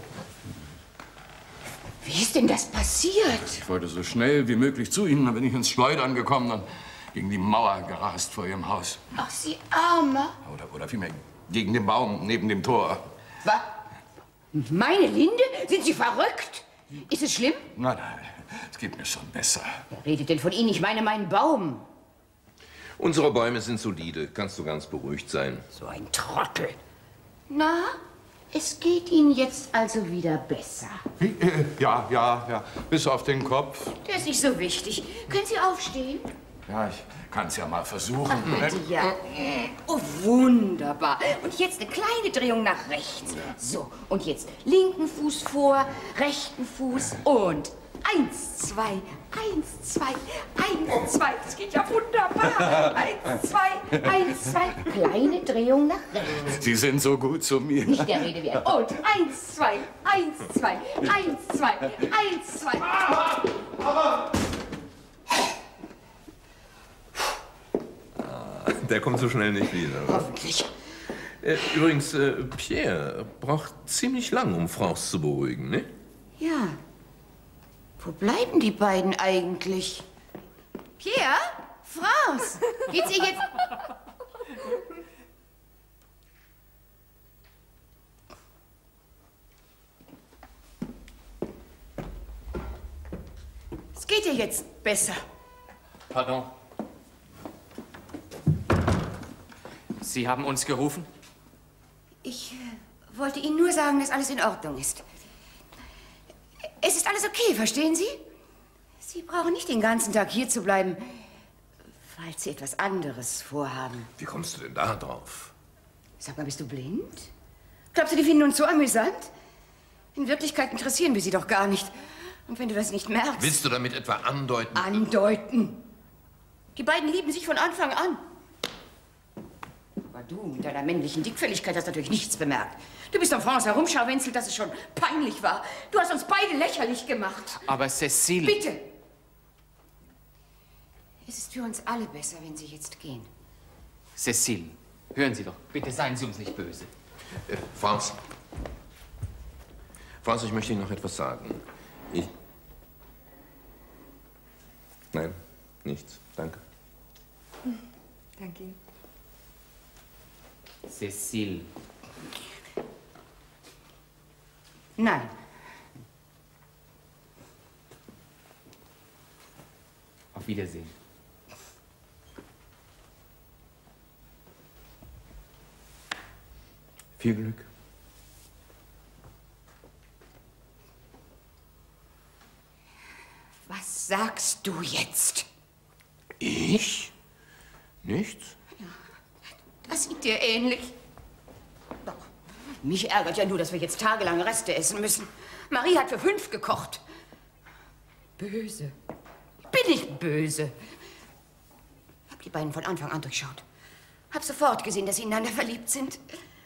Wie ist denn das passiert? Ich wollte so schnell wie möglich zu Ihnen, dann bin ich ins Schleudern gekommen, dann gegen die Mauer gerast vor Ihrem Haus. Ach, Sie Armer. Oder vielmehr gegen den Baum neben dem Tor. Was? Meine Linde? Sind Sie verrückt? Ist es schlimm? Nein, nein, es geht mir schon besser. Wer redet denn von Ihnen? Ich meine meinen Baum. Unsere Bäume sind solide. Kannst du ganz beruhigt sein. So ein Trottel. Na, es geht Ihnen jetzt also wieder besser. Wie? Ja. Bis auf den Kopf. Der ist nicht so wichtig. Können Sie aufstehen? Ja, ich kann es ja mal versuchen. Ja. Oh, wunderbar. Und jetzt eine kleine Drehung nach rechts. So, und jetzt linken Fuß vor, rechten Fuß und 1, 2, 1, 2, 1, 2. Das geht ja wunderbar. 1, 2, 1, 2. Kleine Drehung nach rechts. Sie sind so gut zu mir. Nicht der Rede wert. Und 1, 2, 1, 2, 1, 2, 1, 2. Der kommt so schnell nicht wieder. Hoffentlich. Übrigens, Pierre braucht ziemlich lang, um France zu beruhigen, ne? Ja. Wo bleiben die beiden eigentlich? Pierre? France? Geht's ihr jetzt... Es geht ihr jetzt besser. Pardon. Sie haben uns gerufen? Ich wollte Ihnen nur sagen, dass alles in Ordnung ist. Es ist alles okay, verstehen Sie? Sie brauchen nicht den ganzen Tag hier zu bleiben, falls Sie etwas anderes vorhaben. Wie kommst du denn da drauf? Sag mal, bist du blind? Glaubst du, die finden uns so amüsant? In Wirklichkeit interessieren wir sie doch gar nicht. Und wenn du das nicht merkst... Willst du damit etwa andeuten? Andeuten? Die beiden lieben sich von Anfang an. Aber du mit deiner männlichen Dickfelligkeit hast natürlich nichts bemerkt. Du bist um France herumscharwenzelt, dass es schon peinlich war. Du hast uns beide lächerlich gemacht. Aber Cécile... Bitte! Es ist für uns alle besser, wenn Sie jetzt gehen. Cécile, hören Sie doch. Bitte seien Sie uns nicht böse. France. France, ich möchte Ihnen noch etwas sagen. Nein, nichts. Danke. Danke Ihnen. Cécile. Nein. Auf Wiedersehen. Viel Glück. Was sagst du jetzt? Ich? Nichts? Das sieht dir ähnlich. Doch. Mich ärgert ja nur, dass wir jetzt tagelang Reste essen müssen. Marie hat für 5 gekocht. Böse. Bin ich böse? Hab die beiden von Anfang an durchschaut. Hab sofort gesehen, dass sie ineinander verliebt sind.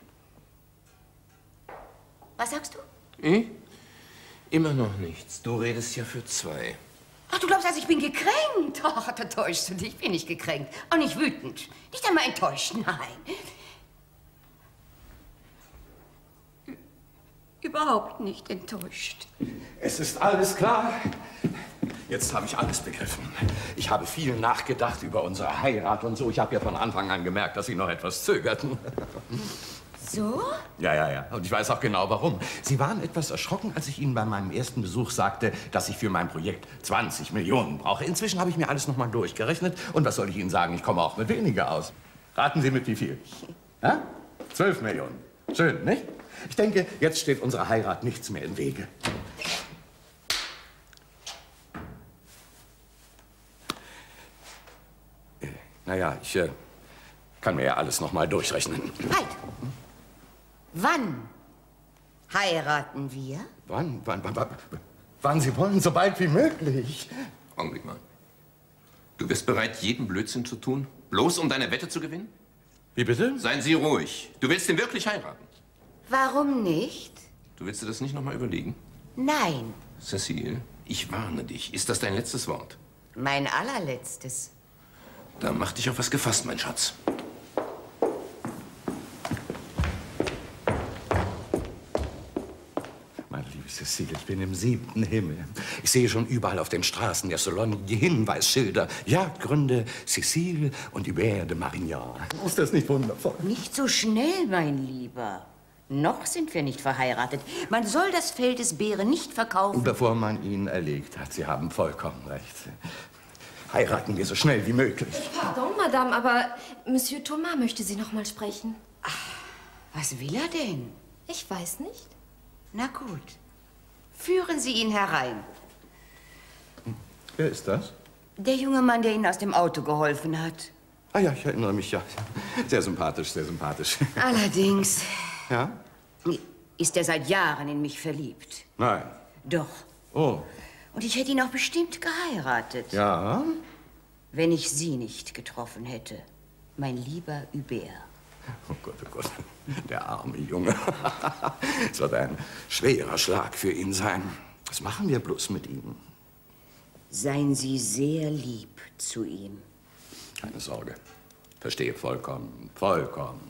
Was sagst du? Ich? Immer noch nichts. Du redest ja für 2. Ach, du glaubst also, ich bin gekränkt? Ach, da täuschst du dich. Ich bin nicht gekränkt. Auch nicht wütend. Nicht einmal enttäuscht, nein. Überhaupt nicht enttäuscht. Es ist alles klar. Jetzt habe ich alles begriffen. Ich habe viel nachgedacht über unsere Heirat und so. Ich habe ja von Anfang an gemerkt, dass Sie noch etwas zögerten. So? Ja. Und ich weiß auch genau, warum. Sie waren etwas erschrocken, als ich Ihnen bei meinem ersten Besuch sagte, dass ich für mein Projekt 20 Millionen brauche. Inzwischen habe ich mir alles noch mal durchgerechnet. Und was soll ich Ihnen sagen? Ich komme auch mit weniger aus. Raten Sie mit wie viel? Ja? 12 Millionen. Schön, nicht? Ich denke, jetzt steht unserer Heirat nichts mehr im Wege. Naja, ich kann mir ja alles noch mal durchrechnen. Halt! Wann heiraten wir? Wann Sie wollen, so bald wie möglich. Augenblick mal. Du bist bereit, jeden Blödsinn zu tun, bloß um deine Wette zu gewinnen? Wie bitte? Seien Sie ruhig. Du willst ihn wirklich heiraten. Warum nicht? Du willst dir das nicht noch mal überlegen? Nein, Cecile, ich warne dich. Ist das dein letztes Wort? mein allerletztes. Dann mach dich auf was gefasst, mein Schatz. Meine liebe Cecile, ich bin im 7. Himmel. Ich sehe schon überall auf den Straßen der Sologne die Hinweisschilder. Jagdgründe, Cecile und Hubert de Marignan. Ist das nicht wundervoll? Nicht so schnell, mein Lieber. Noch sind wir nicht verheiratet. Man soll das Fell des Bären nicht verkaufen. Bevor man ihn erlegt hat. Sie haben vollkommen recht. Heiraten wir so schnell wie möglich. Pardon, Madame, aber Monsieur Thomas möchte Sie noch mal sprechen. Was will er denn? Ich weiß nicht. Na gut. Führen Sie ihn herein. Wer ist das? Der junge Mann, der Ihnen aus dem Auto geholfen hat. Ah ja, ich erinnere mich, ja. Sehr sympathisch, sehr sympathisch. Allerdings Ja? ist er seit Jahren in mich verliebt. Nein. Doch. Oh. Und ich hätte ihn auch bestimmt geheiratet. Ja? Wenn ich Sie nicht getroffen hätte. Mein lieber Hubert. Oh Gott, der arme Junge. Es wird ein schwerer Schlag für ihn sein. Was machen wir bloß mit ihm? Seien Sie sehr lieb zu ihm. Keine Sorge. Verstehe vollkommen, vollkommen.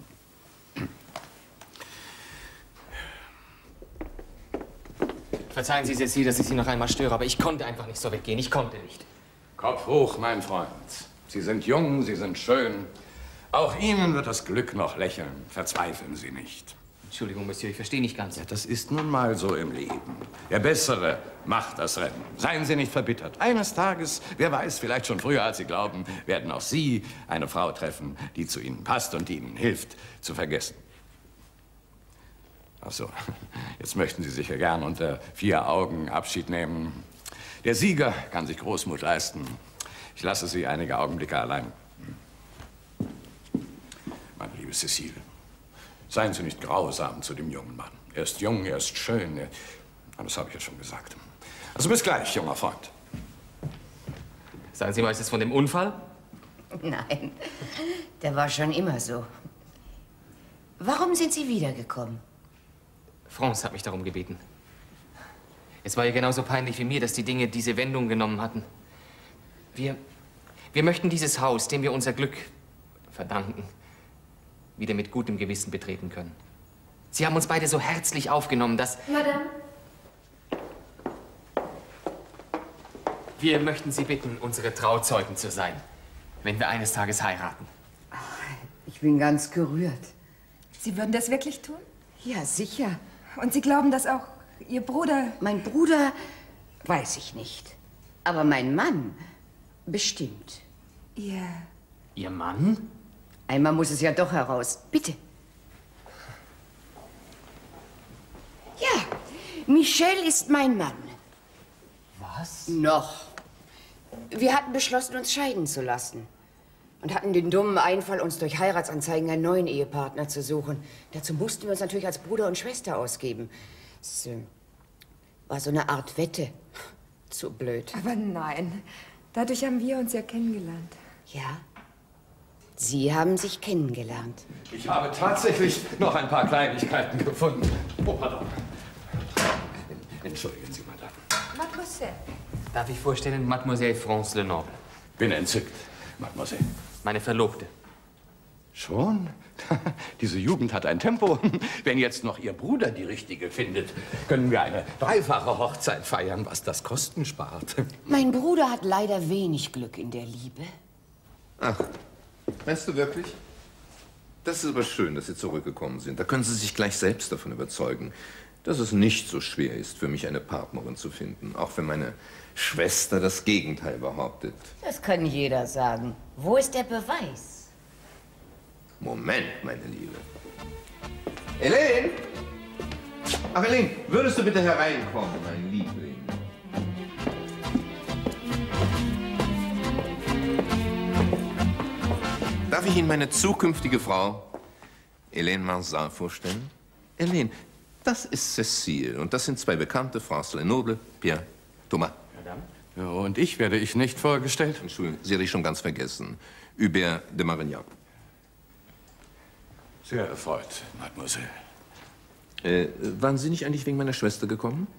Verzeihen Sie, Cecile, dass ich Sie noch einmal störe, aber ich konnte einfach nicht so weggehen. Ich konnte nicht. Kopf hoch, mein Freund. Sie sind jung, Sie sind schön. Auch Ihnen wird das Glück noch lächeln. Verzweifeln Sie nicht. Entschuldigung, Monsieur, ich verstehe nicht ganz. Ja, das ist nun mal so im Leben. Der Bessere macht das Rennen. Seien Sie nicht verbittert. Eines Tages, wer weiß, vielleicht schon früher, als Sie glauben, werden auch Sie eine Frau treffen, die zu Ihnen passt und die Ihnen hilft, zu vergessen. Ach so, jetzt möchten Sie sicher gern unter 4 Augen Abschied nehmen. Der Sieger kann sich Großmut leisten. Ich lasse Sie einige Augenblicke allein. Meine liebe Cecile, seien Sie nicht grausam zu dem jungen Mann. Er ist jung, er ist schön. Das habe ich ja schon gesagt. Also bis gleich, junger Freund. Sagen Sie mal, ist es von dem Unfall? Nein, der war schon immer so. Warum sind Sie wiedergekommen? France hat mich darum gebeten. Es war ihr genauso peinlich wie mir, dass die Dinge diese Wendung genommen hatten. Wir möchten dieses Haus, dem wir unser Glück verdanken, wieder mit gutem Gewissen betreten können. Sie haben uns beide so herzlich aufgenommen, dass... Madame? Wir möchten Sie bitten, unsere Trauzeugen zu sein, wenn wir eines Tages heiraten. Ich bin ganz gerührt. Sie würden das wirklich tun? Ja, sicher. Und Sie glauben, dass auch Ihr Bruder... Mein Bruder weiß ich nicht. Aber mein Mann bestimmt. Ihr Mann? Einmal muss es ja doch heraus. Bitte. Ja, Michel ist mein Mann. Was? Noch. Wir hatten beschlossen, uns scheiden zu lassen. Und hatten den dummen Einfall, uns durch Heiratsanzeigen einen neuen Ehepartner zu suchen. Dazu mussten wir uns natürlich als Bruder und Schwester ausgeben. Es war so eine Art Wette. Zu blöd. Aber nein, dadurch haben wir uns ja kennengelernt. Ja, Sie haben sich kennengelernt. Ich habe tatsächlich noch ein paar Kleinigkeiten gefunden. Oh, pardon. Entschuldigen Sie, Madame. Mademoiselle. Darf ich vorstellen, Mademoiselle France Lenoble. Bin entzückt, Mademoiselle. Meine Verlobte. Schon? Diese Jugend hat ein Tempo. Wenn jetzt noch Ihr Bruder die richtige findet, können wir eine 3-fache Hochzeit feiern, was das Kosten spart. Mein Bruder hat leider wenig Glück in der Liebe. Ach, meinst du wirklich? Das ist aber schön, dass Sie zurückgekommen sind. Da können Sie sich gleich selbst davon überzeugen, dass es nicht so schwer ist, für mich eine Partnerin zu finden. Auch wenn meine Schwester das Gegenteil behauptet. Das kann jeder sagen. Wo ist der Beweis? Moment, meine Liebe. Helene! Ach, Helene, würdest du bitte hereinkommen, mein Liebling? Darf ich Ihnen meine zukünftige Frau, Hélène Marzin, vorstellen? Hélène, das ist Cécile und das sind zwei Bekannte, François Lenoble, Pierre, Thomas. Madame? Ja, und ich werde ich nicht vorgestellt? Entschuldigung, Sie hatte ich schon ganz vergessen. Hubert de Marignac. Sehr erfreut, Mademoiselle. Waren Sie nicht eigentlich wegen meiner Schwester gekommen?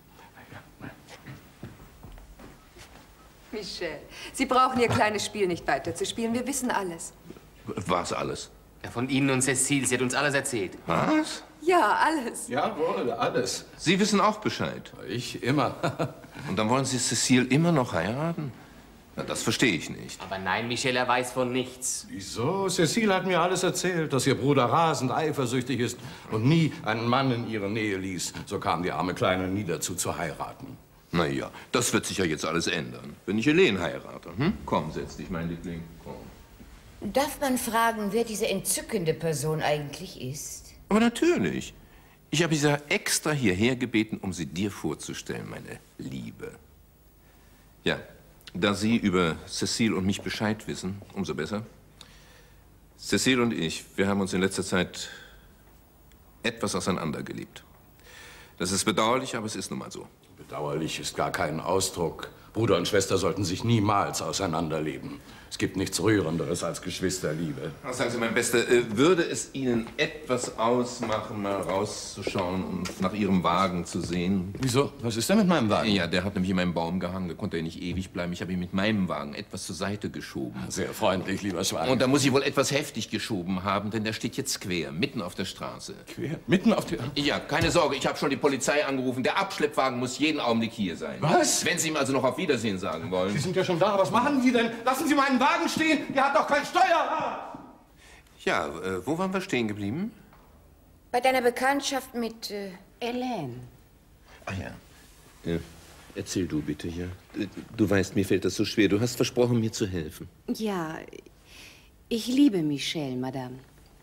Michel, Sie brauchen Ihr kleines Spiel nicht weiter zu spielen. Wir wissen alles. Was alles? Ja, von Ihnen und Cécile. Sie hat uns alles erzählt. Was? Ja, alles. Jawohl, alles. Sie wissen auch Bescheid. Ich immer. Und dann wollen Sie Cécile immer noch heiraten? Na, das verstehe ich nicht. Aber nein, Michel, er weiß von nichts. Wieso? Cécile hat mir alles erzählt, dass ihr Bruder rasend eifersüchtig ist und nie einen Mann in ihre Nähe ließ. So kam die arme Kleine nie dazu, zu heiraten. Na ja, das wird sich ja jetzt alles ändern, wenn ich Hélène heirate. Hm? Komm, setz dich, mein Liebling. Komm. Darf man fragen, wer diese entzückende Person eigentlich ist? Aber natürlich. Ich habe sie ja extra hierher gebeten, um sie dir vorzustellen, meine Liebe. Ja, da Sie über Cécile und mich Bescheid wissen, umso besser. Cécile und ich, wir haben uns in letzter Zeit etwas auseinandergelebt. Das ist bedauerlich, aber es ist nun mal so. Bedauerlich ist gar kein Ausdruck. Bruder und Schwester sollten sich niemals auseinanderleben. Es gibt nichts Rührenderes als Geschwisterliebe. Ach, sagen Sie, mein Bester, würde es Ihnen etwas ausmachen, mal rauszuschauen und nach Ihrem Wagen zu sehen? Wieso? Was ist denn mit meinem Wagen? Ja, der hat nämlich in meinem Baum gehangen. Da konnte er nicht ewig bleiben. Ich habe ihn mit meinem Wagen etwas zur Seite geschoben. Sehr freundlich, lieber Schwein. Und da muss ich wohl etwas heftig geschoben haben, denn der steht jetzt quer, mitten auf der Straße. Quer? Mitten auf der... Ja, keine Sorge, ich habe schon die Polizei angerufen. Der Abschleppwagen muss jeden Augenblick hier sein. Was? Wenn Sie ihm also noch auf Wiedersehen sagen wollen. Sie sind ja schon da. Was machen Sie denn? Lassen Sie meinen Wagen stehen. Der hat doch kein Steuerrad. Ja, wo waren wir stehen geblieben? Bei deiner Bekanntschaft mit Hélène. Ah ja. Erzähl du bitte, ja. Du weißt, mir fällt das so schwer. Du hast versprochen, mir zu helfen. Ja, ich liebe Michel, Madame.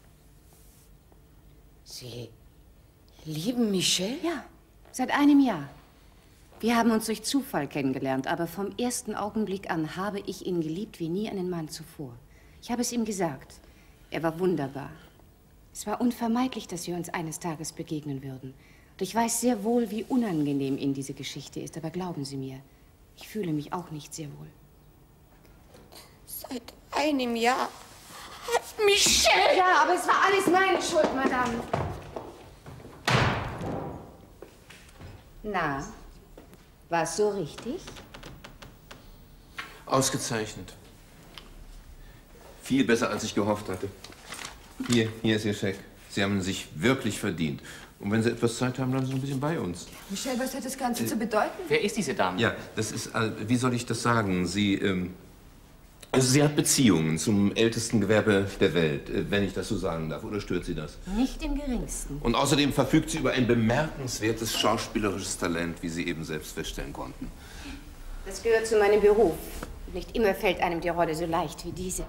Sie lieben Michel? Ja, seit einem Jahr. Wir haben uns durch Zufall kennengelernt, aber vom ersten Augenblick an habe ich ihn geliebt wie nie einen Mann zuvor. Ich habe es ihm gesagt. Er war wunderbar. Es war unvermeidlich, dass wir uns eines Tages begegnen würden. Und ich weiß sehr wohl, wie unangenehm Ihnen diese Geschichte ist, aber glauben Sie mir, ich fühle mich auch nicht sehr wohl. Seit einem Jahr hat Michel... Ja, aber es war alles meine Schuld, Madame. Na, war es so richtig? Ausgezeichnet. Viel besser, als ich gehofft hatte. Hier ist Ihr Scheck. Sie haben ihn sich wirklich verdient. Und wenn Sie etwas Zeit haben, bleiben Sie noch ein bisschen bei uns. Michel, was hat das Ganze zu bedeuten? Wer ist diese Dame? Ja, das ist, wie soll ich das sagen? Also sie hat Beziehungen zum ältesten Gewerbe der Welt, wenn ich das so sagen darf. Oder stört Sie das? Nicht im Geringsten. Und außerdem verfügt sie über ein bemerkenswertes schauspielerisches Talent, wie Sie eben selbst feststellen konnten. Das gehört zu meinem Beruf. Nicht immer fällt einem die Rolle so leicht wie diese.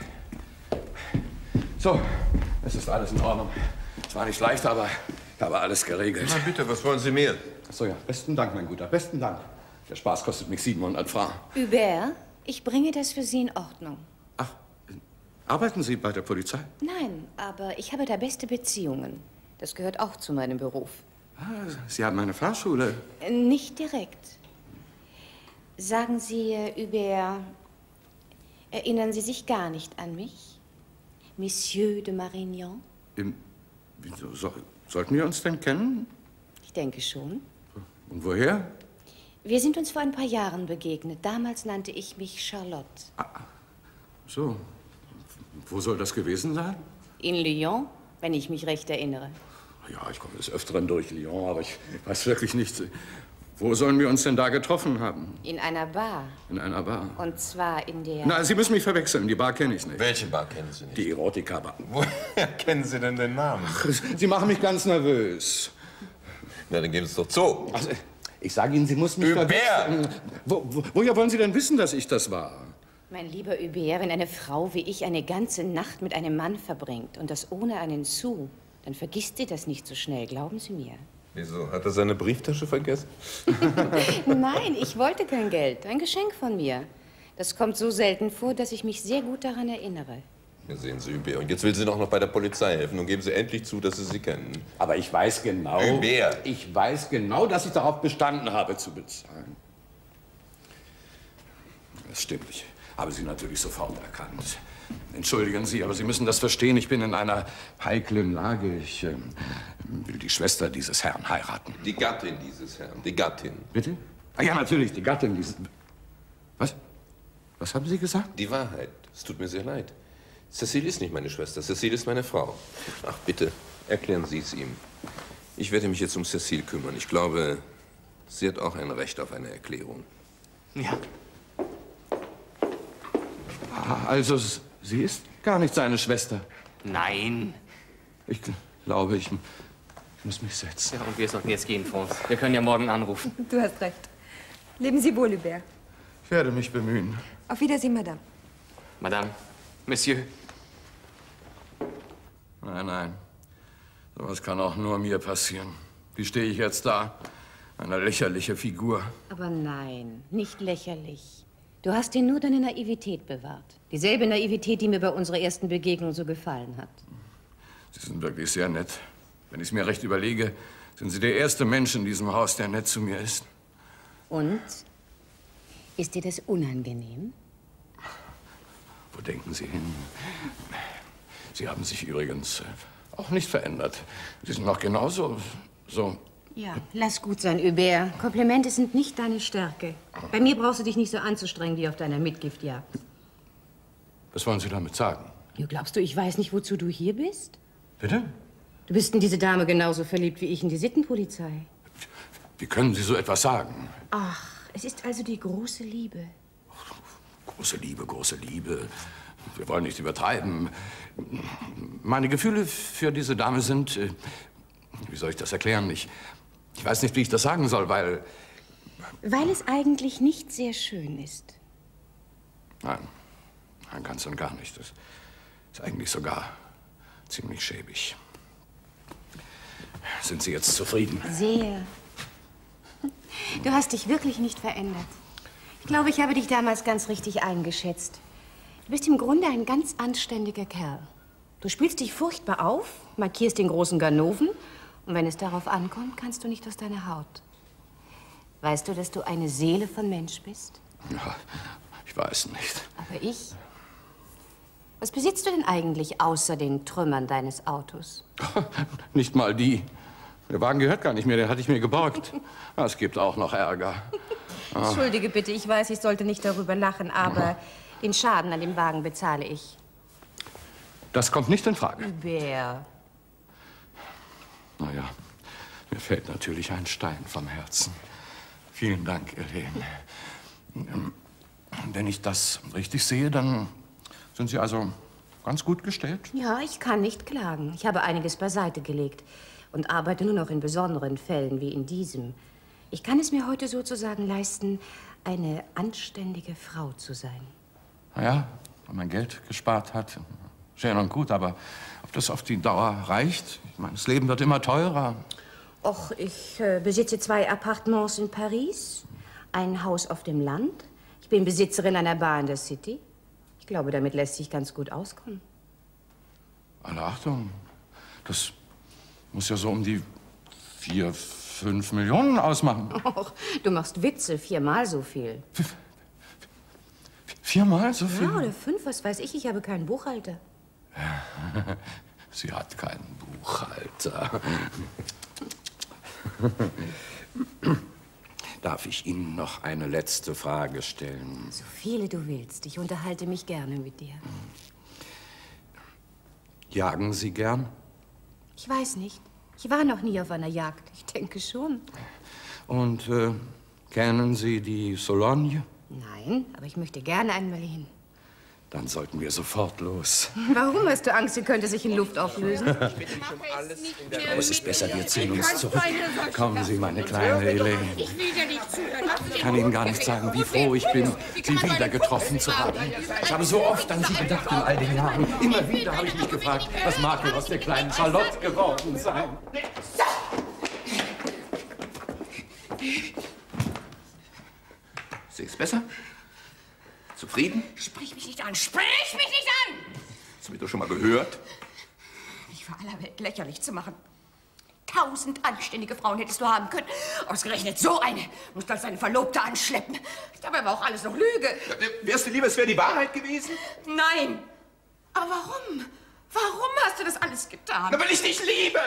So, es ist alles in Ordnung. Es war nicht leicht, aber ich habe alles geregelt. Na bitte, was wollen Sie mehr? Ach so, ja, besten Dank, mein Guter, besten Dank. Der Spaß kostet mich 700 Francs. Hubert, ich bringe das für Sie in Ordnung. Ach, arbeiten Sie bei der Polizei? Nein, aber ich habe da beste Beziehungen. Das gehört auch zu meinem Beruf. Ah, Sie haben eine Fahrschule. Nicht direkt. Sagen Sie, Hubert, erinnern Sie sich gar nicht an mich? Monsieur de Marignan? Wieso sollten wir uns denn kennen? Ich denke schon. Und woher? Wir sind uns vor ein paar Jahren begegnet. Damals nannte ich mich Charlotte. So. Wo soll das gewesen sein? In Lyon, wenn ich mich recht erinnere. Ja, ich komme des Öfteren durch Lyon, aber ich weiß wirklich nicht. Wo sollen wir uns denn da getroffen haben? In einer Bar. In einer Bar? Und zwar in der... Na, Sie müssen mich verwechseln. Die Bar kenne ich nicht. Welche Bar kennen Sie nicht? Die Erotika-Bar. Woher kennen Sie denn den Namen? Ach, Sie machen mich ganz nervös. Na, dann geben Sie es doch zu. Also, ich sage Ihnen, Sie muss mich verwechseln. Woher wollen Sie denn wissen, dass ich das war? Mein lieber Hubert, wenn eine Frau wie ich eine ganze Nacht mit einem Mann verbringt und das ohne einen Sou, dann vergisst sie das nicht so schnell, glauben Sie mir. Wieso? Hat er seine Brieftasche vergessen? Nein, ich wollte kein Geld. Ein Geschenk von mir. Das kommt so selten vor, dass ich mich sehr gut daran erinnere. Hier sehen Sie, Hubert. Und jetzt will sie doch noch bei der Polizei helfen. Nun geben Sie endlich zu, dass Sie sie kennen. Aber ich weiß genau... Hubert! Ich weiß genau, dass ich darauf bestanden habe, zu bezahlen. Das stimmt. Ich habe Sie natürlich sofort erkannt. Entschuldigen Sie, aber Sie müssen das verstehen. Ich bin in einer heiklen Lage. Ich will die Schwester dieses Herrn heiraten. Die Gattin dieses Herrn. Die Gattin. Bitte? Ah ja, natürlich, die Gattin dieses... Was? Was haben Sie gesagt? Die Wahrheit. Es tut mir sehr leid. Cecile ist nicht meine Schwester. Cecile ist meine Frau. Ach, bitte, erklären Sie es ihm. Ich werde mich jetzt um Cecile kümmern. Ich glaube, sie hat auch ein Recht auf eine Erklärung. Ja. Also, sie ist gar nicht seine Schwester. Nein. Ich glaube, ich muss mich setzen. Ja, und wir sollten jetzt gehen, Franz. Wir können ja morgen anrufen. Du hast recht. Leben Sie wohl, Hubert. Ich werde mich bemühen. Auf Wiedersehen, Madame. Madame, Monsieur. Nein, nein. Sowas kann auch nur mir passieren. Wie stehe ich jetzt da? Eine lächerliche Figur. Aber nein, nicht lächerlich. Du hast dir nur deine Naivität bewahrt. Dieselbe Naivität, die mir bei unserer ersten Begegnung so gefallen hat. Sie sind wirklich sehr nett. Wenn ich es mir recht überlege, sind Sie der erste Mensch in diesem Haus, der nett zu mir ist. Und? Ist dir das unangenehm? Wo denken Sie hin? Sie haben sich übrigens auch nicht verändert. Sie sind noch genauso so... Ja, lass gut sein, Hubert. Komplimente sind nicht deine Stärke. Bei mir brauchst du dich nicht so anzustrengen wie auf deiner Mitgiftjagd. Was wollen Sie damit sagen? Du glaubst du, ich weiß nicht, wozu du hier bist? Bitte? Du bist in diese Dame genauso verliebt wie ich in die Sittenpolizei. Wie können Sie so etwas sagen? Ach, es ist also die große Liebe. Große Liebe, große Liebe. Wir wollen nicht übertreiben. Meine Gefühle für diese Dame sind... wie soll ich das erklären? Ich weiß nicht, wie ich das sagen soll, weil... Weil es eigentlich nicht sehr schön ist. Nein, ganz und gar nicht. Das ist eigentlich sogar ziemlich schäbig. Sind Sie jetzt zufrieden? Sehr. Du hast dich wirklich nicht verändert. Ich glaube, ich habe dich damals ganz richtig eingeschätzt. Du bist im Grunde ein ganz anständiger Kerl. Du spielst dich furchtbar auf, markierst den großen Ganoven und wenn es darauf ankommt, kannst du nicht aus deiner Haut. Weißt du, dass du eine Seele von Mensch bist? Ja, ich weiß nicht. Aber ich? Was besitzt du denn eigentlich außer den Trümmern deines Autos? Nicht mal die. Der Wagen gehört gar nicht mehr, den hatte ich mir geborgt. Es gibt auch noch Ärger. Entschuldige bitte, ich weiß, ich sollte nicht darüber lachen, aber den Schaden an dem Wagen bezahle ich. Das kommt nicht in Frage. Wer? Na ja, mir fällt natürlich ein Stein vom Herzen. Vielen Dank, Helene. Wenn ich das richtig sehe, dann sind Sie also ganz gut gestellt? Ja, ich kann nicht klagen. Ich habe einiges beiseite gelegt und arbeite nur noch in besonderen Fällen wie in diesem. Ich kann es mir heute sozusagen leisten, eine anständige Frau zu sein. Na ja, wenn man Geld gespart hat, schön und gut, aber ob das auf die Dauer reicht? Ich meine, das Leben wird immer teurer. Och, ich besitze 2 Appartements in Paris, ein Haus auf dem Land. Ich bin Besitzerin einer Bar in der City. Ich glaube, damit lässt sich ganz gut auskommen. Alle Achtung, das muss ja so um die 4, 5 Millionen ausmachen. Och, du machst Witze, 4-mal so viel. 4-mal so viel? Ja, oder 5, was weiß ich. Ich habe keinen Buchhalter. Sie hat keinen Buchhalter. Darf ich Ihnen noch eine letzte Frage stellen? So viele du willst. Ich unterhalte mich gerne mit dir. Jagen Sie gern? Ich weiß nicht. Ich war noch nie auf einer Jagd. Ich denke schon. Und kennen Sie die Sologne? Nein, aber ich möchte gerne einmal hin. Dann sollten wir sofort los. Warum hast du Angst, sie könnte sich in Luft auflösen? Aber es ist besser, wir ziehen uns zurück. Kommen Sie, meine kleine Helene. Ich kann Ihnen gar nicht sagen, wie froh ich bin, Sie wieder getroffen zu haben. Ich habe so oft an Sie gedacht in all den Jahren. Immer wieder habe ich mich gefragt, was mag wohl aus der kleinen Charlotte geworden sein? Ist es besser? Zufrieden? Sprich mich nicht an! Sprich mich nicht an! du mich doch schon mal gehört? Dich vor aller Welt lächerlich zu machen. 1000 anständige Frauen hättest du haben können. Ausgerechnet so eine musst du als deine Verlobte anschleppen. Dabei war auch alles noch Lüge. Wärst du lieber, es wäre die Wahrheit gewesen? Nein. Aber warum? Warum hast du das alles getan? Na, weil ich dich liebe!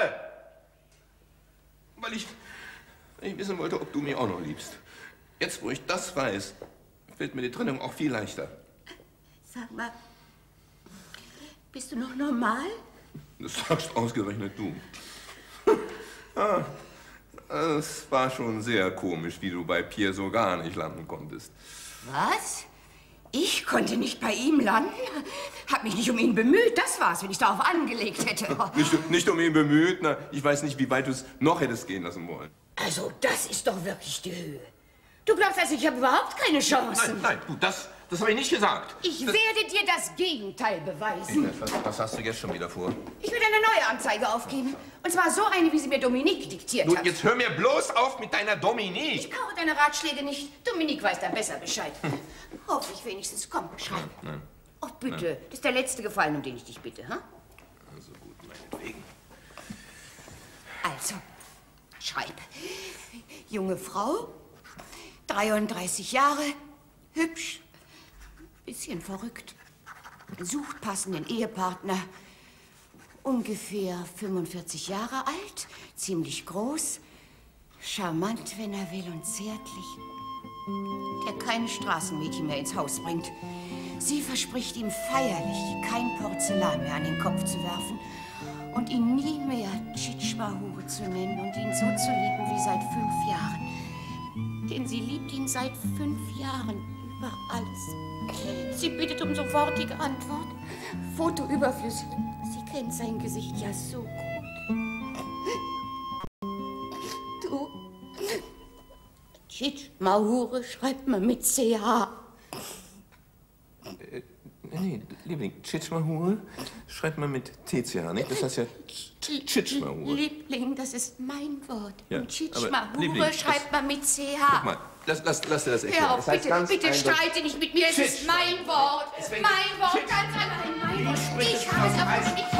Weil ich wissen wollte, ob du mich auch noch liebst. Jetzt, wo ich das weiß, fällt mir die Trennung auch viel leichter. Sag mal, bist du noch normal? Das sagst ausgerechnet du. Ah, es war schon sehr komisch, wie du bei Pierre so gar nicht landen konntest. Was? Ich konnte nicht bei ihm landen? Hab mich nicht um ihn bemüht, das war's, wenn ich darauf angelegt hätte. Nicht um ihn bemüht, na, ich weiß nicht, wie weit du es noch hättest gehen lassen wollen. Also, das ist doch wirklich die Höhe. Du glaubst also, ich habe überhaupt keine Chance? Nein, du, das habe ich nicht gesagt. Ich werde dir das Gegenteil beweisen. Was hast du jetzt schon wieder vor? Ich will eine neue Anzeige aufgeben. Und zwar so eine, wie sie mir Dominique diktiert Du, hat. jetzt hör mir bloß auf mit deiner Dominique. Ich brauche deine Ratschläge nicht. Dominique weiß da besser Bescheid. Hoffe ich wenigstens. Komm, schreib. Nein. Oh, bitte. Nein. Das ist der letzte Gefallen, um den ich dich bitte, ha? Also gut, meinetwegen. Also, schreib. Junge Frau, 33 Jahre, hübsch, bisschen verrückt, sucht passenden Ehepartner, ungefähr 45 Jahre alt, ziemlich groß, charmant, wenn er will, und zärtlich, der keine Straßenmädchen mehr ins Haus bringt. Sie verspricht ihm feierlich, kein Porzellan mehr an den Kopf zu werfen und ihn nie mehr Tschitschmahure zu nennen und ihn so zu lieben wie seit 5 Jahren. Denn sie liebt ihn seit 5 Jahren über alles. Sie bittet um sofortige Antwort. Foto überflüssig. Sie kennt sein Gesicht ja so gut. Du, Tschitschmahure schreibt man mit CH. Nee, Liebling, Tschitschmahure schreibt man mit TCH, nicht? Das heißt ja Tschitschmahure. Liebling, das ist mein Wort. Ja, Und aber Tschitschmahure Liebling, schreibt man mit CH. Guck mal, lass dir das erklären. Hör auf, Das heißt bitte, ganz bitte eindeutig- streite nicht mit mir. Es ist mein Wort. Mein Wort, ganz allein mein Wort. Ich habe es aber nicht